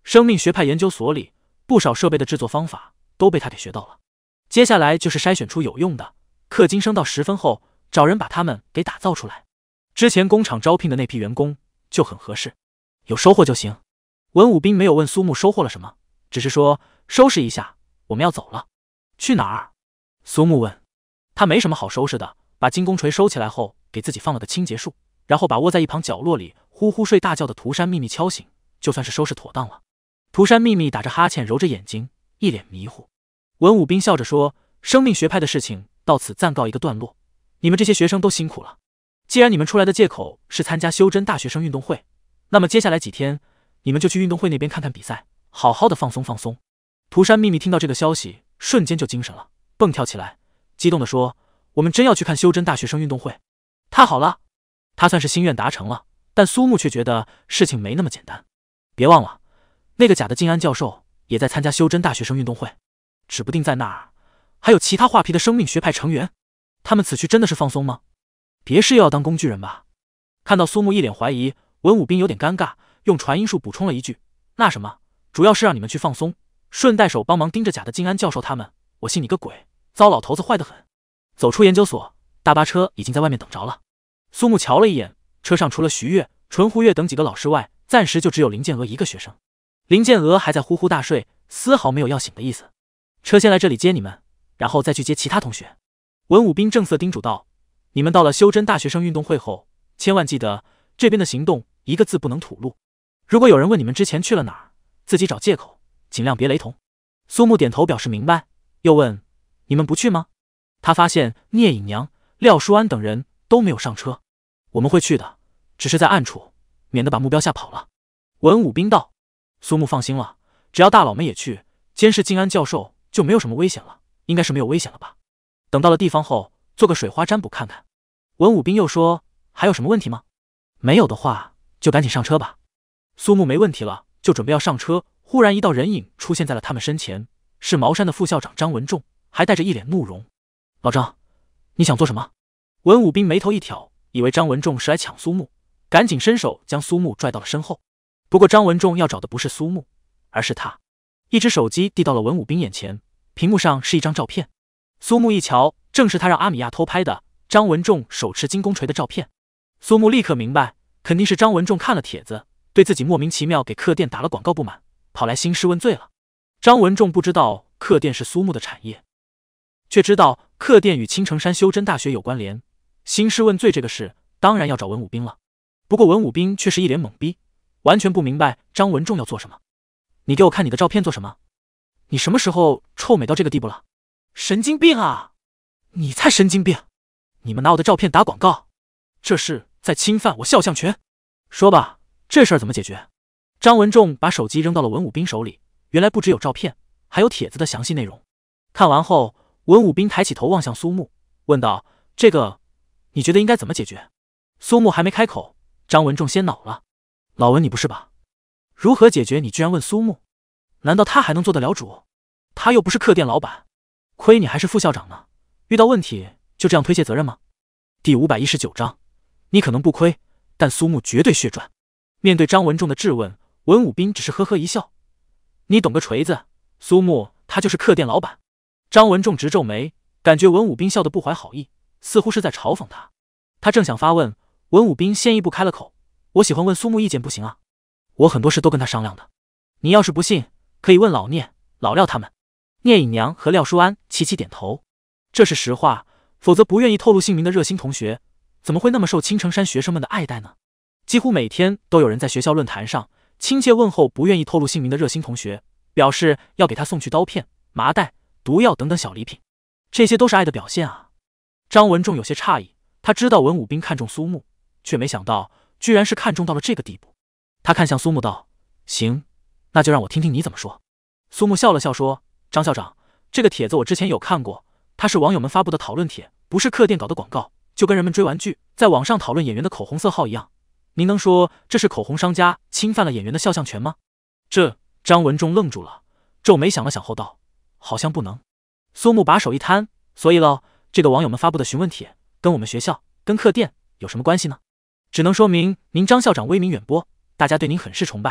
生命学派研究所里不少设备的制作方法都被他给学到了。接下来就是筛选出有用的，氪金升到10分后，找人把他们给打造出来。之前工厂招聘的那批员工就很合适，有收获就行。文武兵没有问苏木收获了什么，只是说收拾一下，我们要走了。去哪儿？苏木问。他没什么好收拾的，把金弓锤收起来后，给自己放了个清洁术，然后把窝在一旁角落里呼呼睡大觉的涂山秘密敲醒，就算是收拾妥当了。涂山秘密打着哈欠，揉着眼睛，一脸迷糊。文武兵笑着说：“生命学派的事情到此暂告一个段落，你们这些学生都辛苦了。既然你们出来的借口是参加修真大学生运动会，那么接下来几天你们就去运动会那边看看比赛，好好的放松放松。”涂山秘密听到这个消息，瞬间就精神了，蹦跳起来，激动地说：“我们真要去看修真大学生运动会？太好了！”他算是心愿达成了，但苏木却觉得事情没那么简单。别忘了，那个假的静安教授也在参加修真大学生运动会，指不定在那儿还有其他画皮的生命学派成员。他们此去真的是放松吗？别是又要当工具人吧？看到苏木一脸怀疑，文武兵有点尴尬，用传音术补充了一句：“那什么，主要是让你们去放松，顺带手帮忙盯着假的静安教授他们。我信你个鬼！糟老头子坏得很。”走出研究所，大巴车已经在外面等着了。苏木瞧了一眼，车上除了徐月、纯胡月等几个老师外，暂时就只有林建娥一个学生。林建娥还在呼呼大睡，丝毫没有要醒的意思。车先来这里接你们，然后再去接其他同学。文武兵正色叮嘱道：“你们到了修真大学生运动会后，千万记得这边的行动一个字不能吐露。如果有人问你们之前去了哪儿，自己找借口，尽量别雷同。”苏木点头表示明白，又问：“你们不去吗？”他发现聂隐娘、廖淑安等人都没有上车。我们会去的，只是在暗处，免得把目标吓跑了。文武兵道。苏木放心了，只要大佬们也去，监视静安教授就没有什么危险了，应该是没有危险了吧。等到了地方后，做个水花占卜看看。文武兵又说：“还有什么问题吗？没有的话，就赶紧上车吧。”苏木没问题了，就准备要上车，忽然一道人影出现在了他们身前，是茅山的副校长张文仲，还带着一脸怒容。“老张，你想做什么？”文武兵眉头一挑，以为张文仲是来抢苏木，赶紧伸手将苏木拽到了身后。不过张文仲要找的不是苏木，而是他。一只手机递到了文武兵眼前，屏幕上是一张照片。苏木一瞧，正是他让阿米亚偷拍的张文仲手持金弓锤的照片。苏木立刻明白，肯定是张文仲看了帖子，对自己莫名其妙给客店打了广告不满，跑来兴师问罪了。张文仲不知道客店是苏木的产业，却知道客店与青城山修真大学有关联，兴师问罪这个事当然要找文武兵了。不过文武兵却是一脸懵逼，完全不明白张文仲要做什么。“你给我看你的照片做什么？你什么时候臭美到这个地步了？神经病啊！你才神经病！你们拿我的照片打广告，这是在侵犯我肖像权。说吧，这事儿怎么解决？”张文仲把手机扔到了文武兵手里，原来不只有照片，还有帖子的详细内容。看完后，文武兵抬起头望向苏木，问道：“这个，你觉得应该怎么解决？”苏木还没开口，张文仲先恼了：“老文，你不是吧？如何解决？你居然问苏木？难道他还能做得了主？他又不是客店老板，亏你还是副校长呢，遇到问题就这样推卸责任吗？”第519章，你可能不亏，但苏木绝对血赚。面对张文仲的质问，文武兵只是呵呵一笑：“你懂个锤子，苏木他就是客店老板。”张文仲直皱眉，感觉文武兵笑得不怀好意，似乎是在嘲讽他。他正想发问，文武兵先一步开了口：“我喜欢问苏木意见不行啊，我很多事都跟他商量的。你要是不信，可以问老聂、老廖他们。”聂隐娘和廖淑安齐齐点头，这是实话，否则不愿意透露姓名的热心同学怎么会那么受青城山学生们的爱戴呢？几乎每天都有人在学校论坛上亲切问候不愿意透露姓名的热心同学，表示要给他送去刀片、麻袋、毒药等等小礼品，这些都是爱的表现啊。张文仲有些诧异，他知道文武兵看中苏木，却没想到居然是看中到了这个地步。他看向苏木道：“行，那就让我听听你怎么说。”苏木笑了笑说：“张校长，这个帖子我之前有看过，它是网友们发布的讨论帖，不是客店搞的广告，就跟人们追玩具在网上讨论演员的口红色号一样。您能说这是口红商家侵犯了演员的肖像权吗？”张文仲愣住了，皱眉想了想后道：“好像不能。”苏木把手一摊：“所以喽，这个网友们发布的询问帖跟我们学校、跟客店有什么关系呢？只能说明您张校长威名远播，大家对您很是崇拜，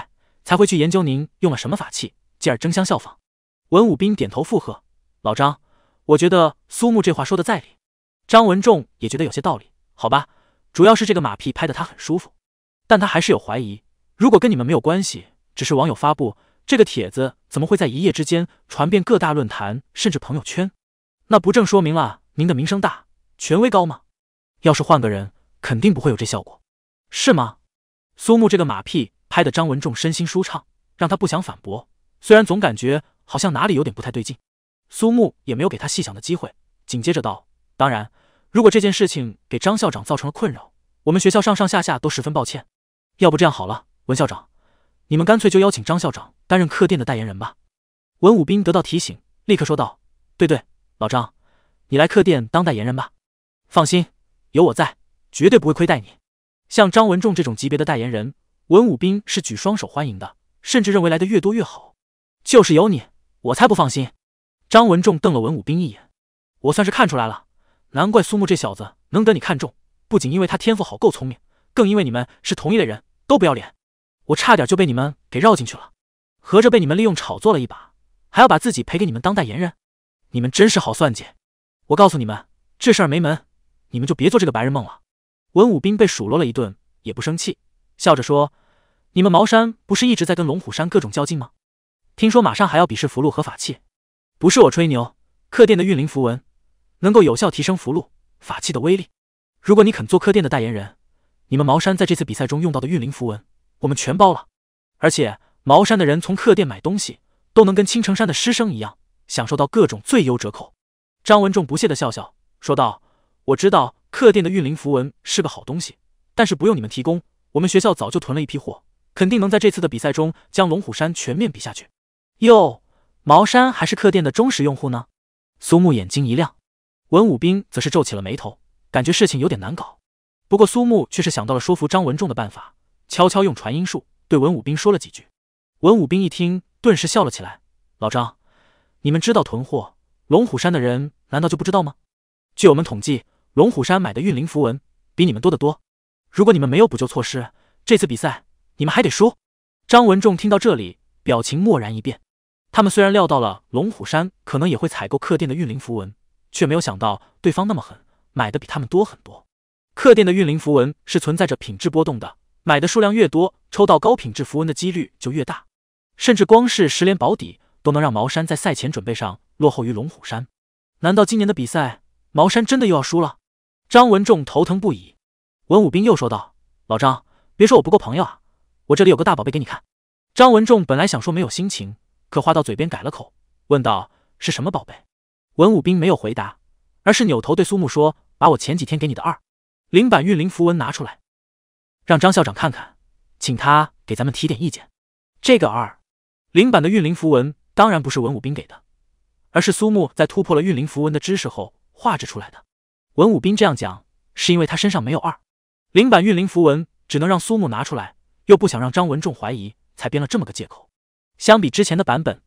才会去研究您用了什么法器，继而争相效仿。文武斌点头附和：“老张，我觉得苏木这话说的在理。”张文仲也觉得有些道理。好吧，主要是这个马屁拍得他很舒服，但他还是有怀疑，如果跟你们没有关系，只是网友发布，这个帖子怎么会在一夜之间传遍各大论坛甚至朋友圈？那不正说明了您的名声大，权威高吗？要是换个人，肯定不会有这效果，是吗？苏木这个马屁拍得张文仲身心舒畅，让他不想反驳，虽然总感觉好像哪里有点不太对劲。苏木也没有给他细想的机会，紧接着道：“当然，如果这件事情给张校长造成了困扰，我们学校上上下下都十分抱歉。要不这样好了，文校长，你们干脆就邀请张校长担任客店的代言人吧。”文武斌得到提醒，立刻说道：“对，老张，你来客店当代言人吧。放心，有我在，绝对不会亏待你。”像张文仲这种级别的代言人，文武斌是举双手欢迎的，甚至认为来的越多越好。就是有你，我才不放心。张文仲瞪了文武斌一眼：“我算是看出来了，难怪苏木这小子能得你看中，不仅因为他天赋好够聪明，更因为你们是同一类人，都不要脸。我差点就被你们给绕进去了，合着被你们利用炒作了一把，还要把自己赔给你们当代言人，你们真是好算计。我告诉你们，这事儿没门，你们就别做这个白日梦了。”文武斌被数落了一顿，也不生气，笑着说：“你们茅山不是一直在跟龙虎山各种较劲吗？听说马上还要比试符箓和法器。不是我吹牛，客店的运灵符文能够有效提升符箓、法器的威力。如果你肯做客店的代言人，你们茅山在这次比赛中用到的运灵符文，我们全包了。而且茅山的人从客店买东西，都能跟青城山的师生一样，享受到各种最优折扣。”张文仲不屑地笑笑，说道：“我知道客店的运灵符文是个好东西，但是不用你们提供，我们学校早就囤了一批货，肯定能在这次的比赛中将龙虎山全面比下去。”哟，茅山还是客店的忠实用户呢？苏木眼睛一亮，文武斌则是皱起了眉头，感觉事情有点难搞。不过苏木却是想到了说服张文仲的办法，悄悄用传音术对文武斌说了几句。文武斌一听，顿时笑了起来：“老张，你们知道囤货，龙虎山的人难道就不知道吗？据我们统计，龙虎山买的运灵符文比你们多得多。如果你们没有补救措施，这次比赛你们还得输。”张文仲听到这里，表情蓦然一变。他们虽然料到了龙虎山可能也会采购客店的运灵符文，却没有想到对方那么狠，买的比他们多很多。客店的运灵符文是存在着品质波动的，买的数量越多，抽到高品质符文的几率就越大。甚至光是10连保底都能让茅山在赛前准备上落后于龙虎山。难道今年的比赛茅山真的又要输了？张文仲头疼不已。文武斌又说道：“老张，别说我不够朋友啊，我这里有个大宝贝给你看。”张文仲本来想说没有心情，可话到嘴边改了口，问道：“是什么宝贝？”文武斌没有回答，而是扭头对苏木说：“把我前几天给你的2.0版运灵符文拿出来，让张校长看看，请他给咱们提点意见。”这个2.0版的运灵符文当然不是文武斌给的，而是苏木在突破了运灵符文的知识后画制出来的。文武斌这样讲，是因为他身上没有2.0版运灵符文，只能让苏木拿出来，又不想让张文仲怀疑，才编了这么个借口。相比之前的版本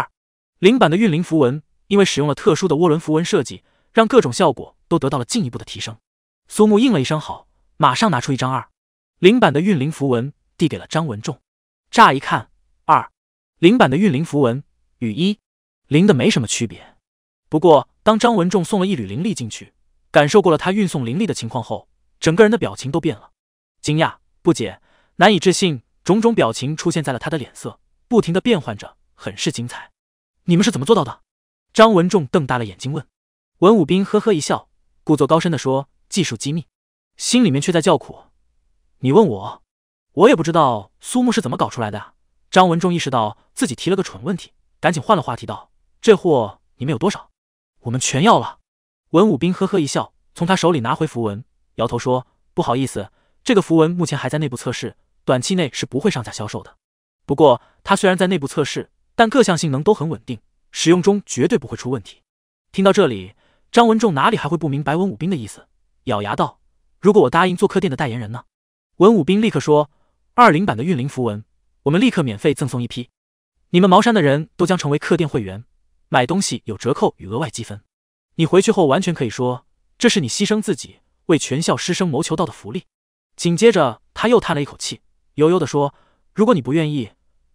，2.0版的运灵符文因为使用了特殊的涡轮符文设计，让各种效果都得到了进一步的提升。苏木应了一声好，马上拿出一张2.0版的运灵符文递给了张文仲。乍一看，2.0版的运灵符文与1.0的没什么区别。不过当张文仲送了一缕灵力进去，感受过了他运送灵力的情况后，整个人的表情都变了，惊讶、不解、难以置信，种种表情出现在了他的脸色，不停地变换着，很是精彩。你们是怎么做到的？张文仲瞪大了眼睛问。文武斌呵呵一笑，故作高深地说：“技术机密。”心里面却在叫苦：“你问我，我也不知道苏木是怎么搞出来的啊。”张文仲意识到自己提了个蠢问题，赶紧换了话题道：“这货你们有多少？我们全要了。”文武斌呵呵一笑，从他手里拿回符文，摇头说：“不好意思，这个符文目前还在内部测试，短期内是不会上架销售的。不过它虽然在内部测试，但各项性能都很稳定，使用中绝对不会出问题。”听到这里，张文仲哪里还会不明白文武斌的意思，咬牙道：“如果我答应做客店的代言人呢？”文武斌立刻说：“2.0版的运灵符文，我们立刻免费赠送一批，你们茅山的人都将成为客店会员，买东西有折扣与额外积分。你回去后完全可以说，这是你牺牲自己为全校师生谋求到的福利。”紧接着他又叹了一口气，悠悠地说：“如果你不愿意，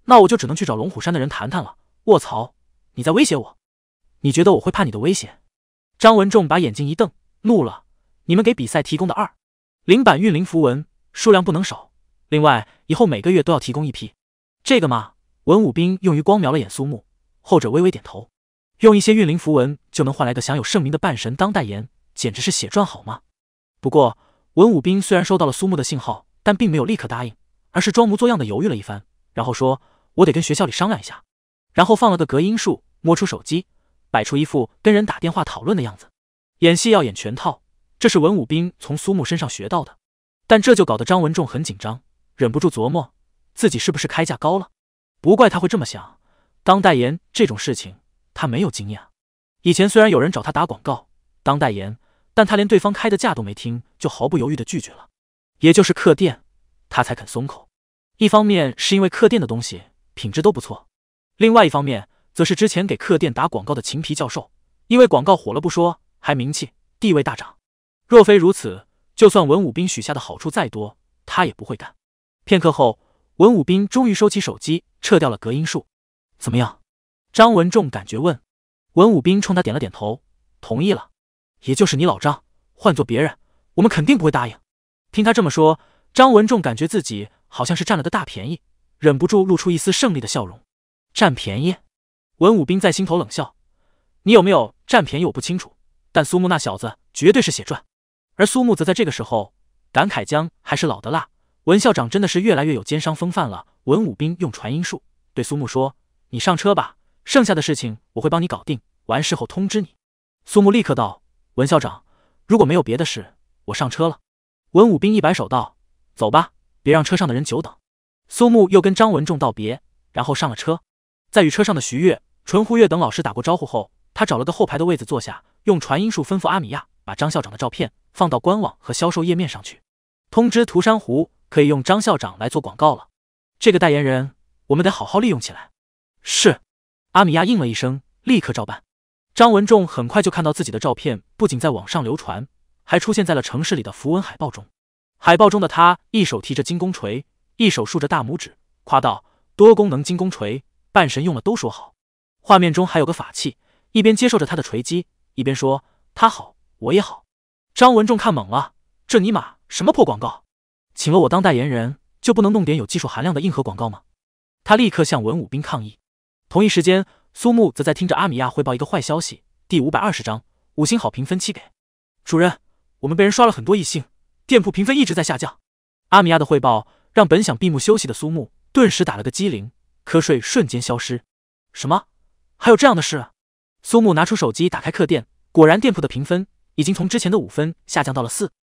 那我就只能去找龙虎山的人谈谈了。卧槽，你在威胁我？你觉得我会怕你的危险？张文仲把眼睛一瞪，怒了：你们给比赛提供的2.0版运灵符文数量不能少，另外以后每个月都要提供1批。这个嘛，文武兵用余光瞄了眼苏木，后者微微点头。用一些运灵符文就能换来个享有盛名的半神当代言，简直是血赚好吗？不过文武兵虽然收到了苏木的信号，但并没有立刻答应，而是装模作样的犹豫了一番，然后说：我得跟学校里商量一下。然后放了个隔音术，摸出手机，摆出一副跟人打电话讨论的样子。演戏要演全套，这是文武兵从苏木身上学到的。但这就搞得张文仲很紧张，忍不住琢磨自己是不是开价高了。不怪他会这么想，当代言这种事情他没有经验。以前虽然有人找他打广告当代言，但他连对方开的价都没听，就毫不犹豫地拒绝了。也就是客店，他才肯松口。一方面是因为客店的东西品质都不错，另外一方面则是之前给客店打广告的秦皮教授，因为广告火了不说，还名气地位大涨。若非如此，就算文武兵许下的好处再多，他也不会干。片刻后，文武兵终于收起手机，撤掉了隔音术。怎么样？张文仲感觉问。文武兵冲他点了点头，同意了。也就是你老张，换做别人，我们肯定不会答应。听他这么说，张文仲感觉自己好像是占了个大便宜，忍不住露出一丝胜利的笑容。占便宜？文武兵在心头冷笑。你有没有占便宜我不清楚，但苏木那小子绝对是血赚。而苏木则在这个时候感慨江还是老的辣，文校长真的是越来越有奸商风范了。文武兵用传音术对苏木说：你上车吧，剩下的事情我会帮你搞定，完事后通知你。苏木立刻道：文校长，如果没有别的事，我上车了。文武兵一摆手道：走吧，别让车上的人久等。苏木又跟张文仲道别，然后上了车。在与车上的徐月、纯胡月等老师打过招呼后，他找了个后排的位子坐下，用传音术吩咐阿米亚把张校长的照片放到官网和销售页面上去，通知涂山湖可以用张校长来做广告了。这个代言人我们得好好利用起来。是。阿米亚应了一声，立刻照办。张文仲很快就看到自己的照片不仅在网上流传，还出现在了城市里的符文海报中。海报中的他一手提着金弓锤，一手竖着大拇指，夸道：多功能金弓锤，半神用了都说好。画面中还有个法器，一边接受着他的锤击，一边说：他好，我也好。张文仲看懵了，这尼玛什么破广告？请了我当代言人，就不能弄点有技术含量的硬核广告吗？他立刻向文武兵抗议。同一时间，苏木则在听着阿米亚汇报一个坏消息：第520章5星好评分期给。主任，我们被人刷了很多1星，店铺评分一直在下降。阿米亚的汇报让本想闭目休息的苏木顿时打了个激灵，瞌睡瞬间消失。什么？还有这样的事？苏木拿出手机打开客店，果然店铺的评分已经从之前的5分下降到了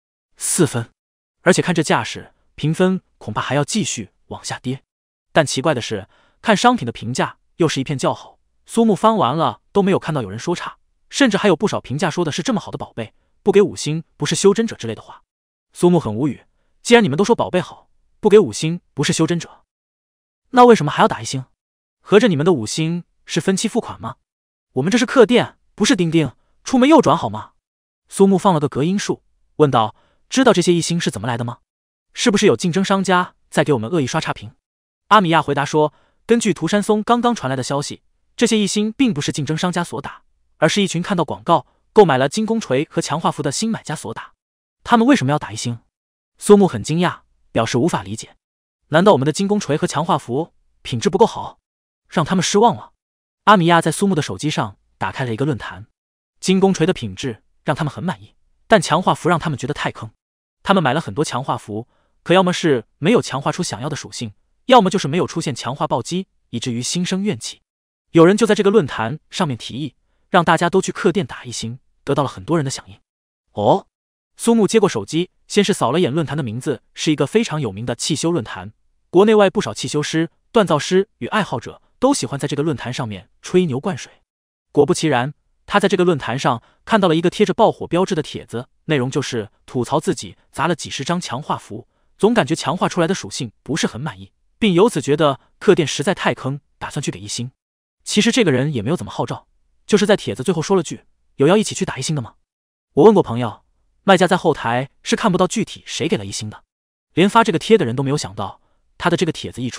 4分，而且看这架势，评分恐怕还要继续往下跌。但奇怪的是，看商品的评价又是一片叫好，苏木翻完了都没有看到有人说差，甚至还有不少评价说的是这么好的宝贝，不给5星不是修真者之类的话。苏木很无语，既然你们都说宝贝好，不给5星不是修真者，那为什么还要打1星？合着你们的5星是分期付款吗？我们这是客店，不是钉钉，出门右转好吗？苏木放了个隔音术，问道：知道这些1星是怎么来的吗？是不是有竞争商家在给我们恶意刷差评？阿米亚回答说：根据涂山松刚刚传来的消息，这些1星并不是竞争商家所打，而是一群看到广告购买了金弓锤和强化符的新买家所打。他们为什么要打1星？苏木很惊讶，表示无法理解。难道我们的金弓锤和强化符品质不够好，让他们失望了？阿米亚在苏木的手机上打开了一个论坛，金弓锤的品质让他们很满意，但强化符让他们觉得太坑。他们买了很多强化符，可要么是没有强化出想要的属性，要么就是没有出现强化暴击，以至于心生怨气。有人就在这个论坛上面提议，让大家都去客店打1星，得到了很多人的响应。哦，苏木接过手机，先是扫了眼论坛的名字，是一个非常有名的汽修论坛，国内外不少汽修师、锻造师与爱好者都喜欢在这个论坛上面吹牛灌水。果不其然，他在这个论坛上看到了一个贴着爆火标志的帖子，内容就是吐槽自己砸了几十张强化符，总感觉强化出来的属性不是很满意，并由此觉得客店实在太坑，打算去给1星。其实这个人也没有怎么号召，就是在帖子最后说了句：有要一起去打1星的吗？我问过朋友，卖家在后台是看不到具体谁给了1星的，连发这个贴的人都没有想到，他的这个帖子一出，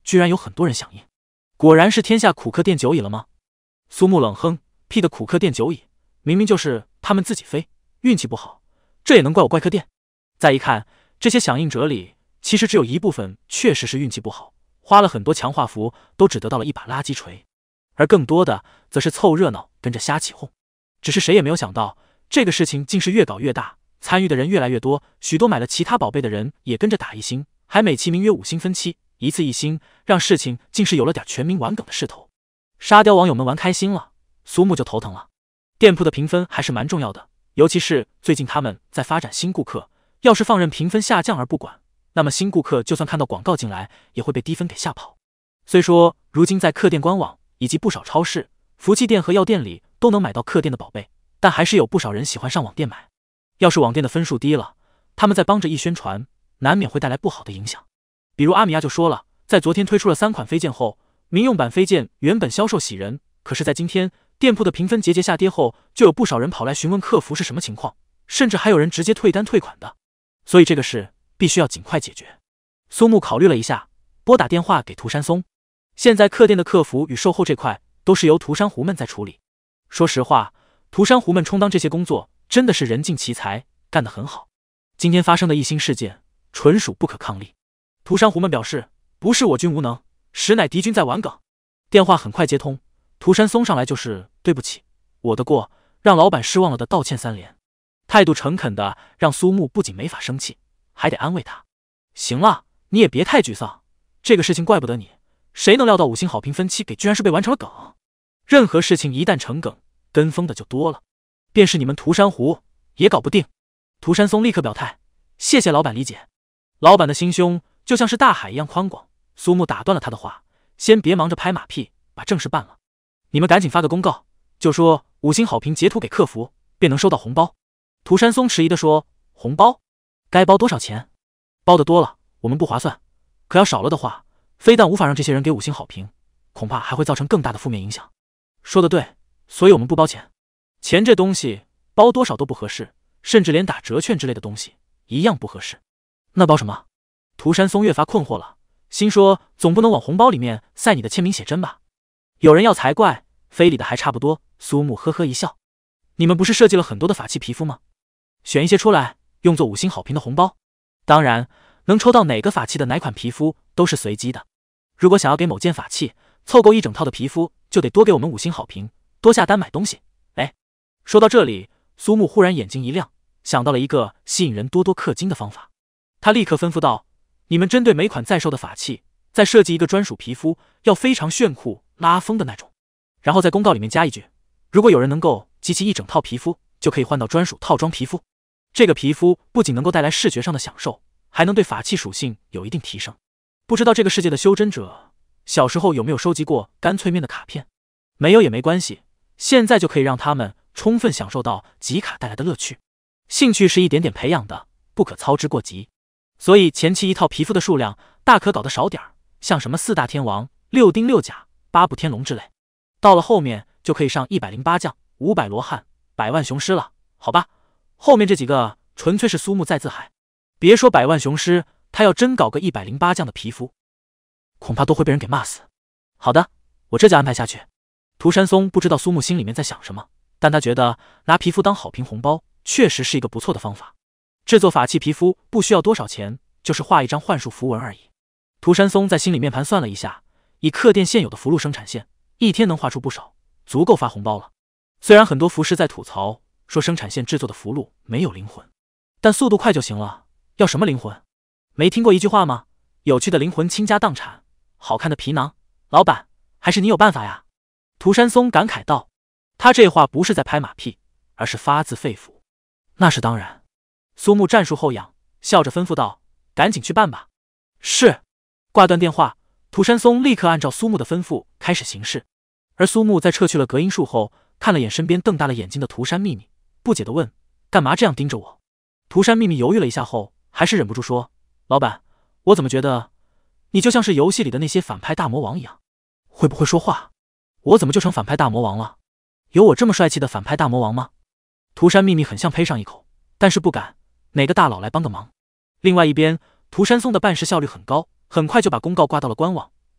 居然有很多人响应，果然是天下苦客店久矣了吗？苏木冷哼，屁的苦客店久矣，明明就是他们自己飞，运气不好，这也能怪我怪客店？再一看，这些响应者里，其实只有一部分确实是运气不好，花了很多强化符，都只得到了一把垃圾锤，而更多的则是凑热闹，跟着瞎起哄。只是谁也没有想到，这个事情竟是越搞越大，参与的人越来越多，许多买了其他宝贝的人也跟着打一星，还美其名曰5星分期，一次1星，让事情竟是有了点全民玩梗的势头。沙雕网友们玩开心了，苏木就头疼了。店铺的评分还是蛮重要的，尤其是最近他们在发展新顾客，要是放任评分下降而不管，那么新顾客就算看到广告进来，也会被低分给吓跑。虽说如今在客店官网以及不少超市、福气店和药店里都能买到客店的宝贝，但还是有不少人喜欢上网店买。要是网店的分数低了，他们再帮着一宣传，难免会带来不好的影响。比如阿米亚就说了，在昨天推出了3款飞剑后，民用版飞剑原本销售喜人，可是在今天店铺的评分节节下跌后，就有不少人跑来询问客服是什么情况，甚至还有人直接退单退款的。所以这个事必须要尽快解决。苏木考虑了一下，拨打电话给涂山松。现在客店的客服与售后这块都是由涂山狐们在处理。说实话，涂山狐们充当这些工作真的是人尽其才，干得很好。今天发生的1星事件纯属不可抗力。涂山狐们表示，不是我军无能，实乃敌军在玩梗。电话很快接通，涂山松上来就是对不起，我的过，让老板失望了的道歉3连，态度诚恳的让苏木不仅没法生气，还得安慰他。行了，你也别太沮丧，这个事情怪不得你，谁能料到5星好评分期给居然是被玩成了梗？任何事情一旦成梗，跟风的就多了，便是你们涂山狐也搞不定。涂山松立刻表态，谢谢老板理解。老板的心胸就像是大海一样宽广。苏木打断了他的话，先别忙着拍马屁，把正事办了。你们赶紧发个公告，就说5星好评截图给客服，便能收到红包。涂山松迟疑地说，红包？该包多少钱？包的多了我们不划算，可要少了的话，非但无法让这些人给5星好评，恐怕还会造成更大的负面影响。说得对，所以我们不包钱。钱这东西包多少都不合适，甚至连打折券之类的东西一样不合适。那包什么？涂山松越发困惑了，心说总不能往红包里面塞你的签名写真吧？有人要才怪，非礼的还差不多。苏木呵呵一笑，你们不是设计了很多的法器皮肤吗？选一些出来，用作5星好评的红包。当然，能抽到哪个法器的哪款皮肤都是随机的。如果想要给某件法器凑够一整套的皮肤，就得多给我们5星好评，多下单买东西。哎，说到这里，苏木忽然眼睛一亮，想到了一个吸引人多多氪金的方法。他立刻吩咐道，你们针对每款在售的法器再设计一个专属皮肤，要非常炫酷拉风的那种，然后在公告里面加一句，如果有人能够集齐一整套皮肤，就可以换到专属套装皮肤。这个皮肤不仅能够带来视觉上的享受，还能对法器属性有一定提升。不知道这个世界的修真者小时候有没有收集过干脆面的卡片？没有也没关系，现在就可以让他们充分享受到集卡带来的乐趣。兴趣是一点点培养的，不可操之过急。所以前期一套皮肤的数量大可搞得少点儿，像什么4大天王、6丁6甲、8部天龙之类。到了后面就可以上108将、500罗汉、100万雄狮了，好吧？后面这几个纯粹是苏木在自嗨。别说100万雄狮，他要真搞个108将的皮肤，恐怕都会被人给骂死。好的，我这就安排下去。涂山松不知道苏木心里面在想什么，但他觉得拿皮肤当好评红包确实是一个不错的方法。制作法器皮肤不需要多少钱，就是画一张幻术符文而已。涂山松在心里面盘算了一下，以客店现有的符箓生产线，一天能画出不少，足够发红包了。虽然很多符师在吐槽说生产线制作的符箓没有灵魂，但速度快就行了，要什么灵魂？没听过一句话吗？有趣的灵魂倾家荡产，好看的皮囊，老板还是你有办法呀。涂山松感慨道，他这话不是在拍马屁，而是发自肺腑。那是当然。苏木战术后仰，笑着吩咐道，赶紧去办吧。是。挂断电话，涂山松立刻按照苏木的吩咐开始行事。而苏木在撤去了隔音术后，看了眼身边瞪大了眼睛的涂山秘密，不解地问，干嘛这样盯着我？涂山秘密犹豫了一下后，还是忍不住说，老板，我怎么觉得你就像是游戏里的那些反派大魔王一样？会不会说话？我怎么就成反派大魔王了？有我这么帅气的反派大魔王吗？涂山秘密很像呸上一口，但是不敢，哪个大佬来帮个忙。另外一边，涂山松的办事效率很高，很快就把公告挂到了官网，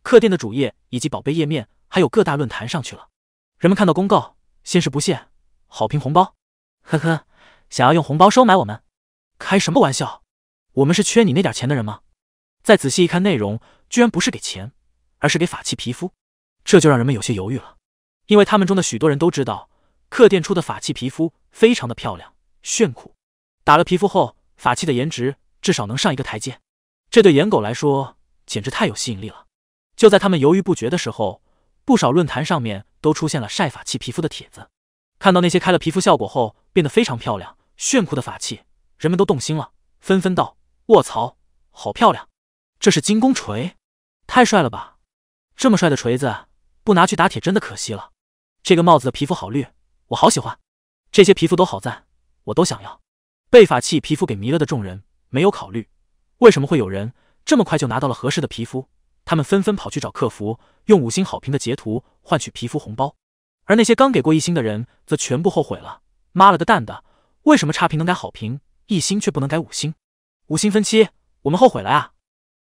客店的主页以及宝贝页面，还有各大论坛上去了。人们看到公告，先是不屑，好评红包，呵呵，想要用红包收买我们？开什么玩笑？我们是缺你那点钱的人吗？再仔细一看内容，居然不是给钱，而是给法器皮肤，这就让人们有些犹豫了。因为他们中的许多人都知道，客店出的法器皮肤非常的漂亮炫酷，打了皮肤后，法器的颜值至少能上一个台阶，这对颜狗来说简直太有吸引力了。就在他们犹豫不决的时候，不少论坛上面都出现了晒法器皮肤的帖子。看到那些开了皮肤效果后变得非常漂亮炫酷的法器，人们都动心了，纷纷道：卧槽，好漂亮！这是金弓锤，太帅了吧！这么帅的锤子，不拿去打铁真的可惜了。这个帽子的皮肤好绿，我好喜欢。这些皮肤都好赞，我都想要。被法器皮肤给迷了的众人没有考虑，为什么会有人这么快就拿到了合适的皮肤，他们纷纷跑去找客服，用5星好评的截图换取皮肤红包。而那些刚给过1星的人则全部后悔了，妈了个蛋的，为什么差评能改好评，1星却不能改5星？5星分期，我们后悔了呀！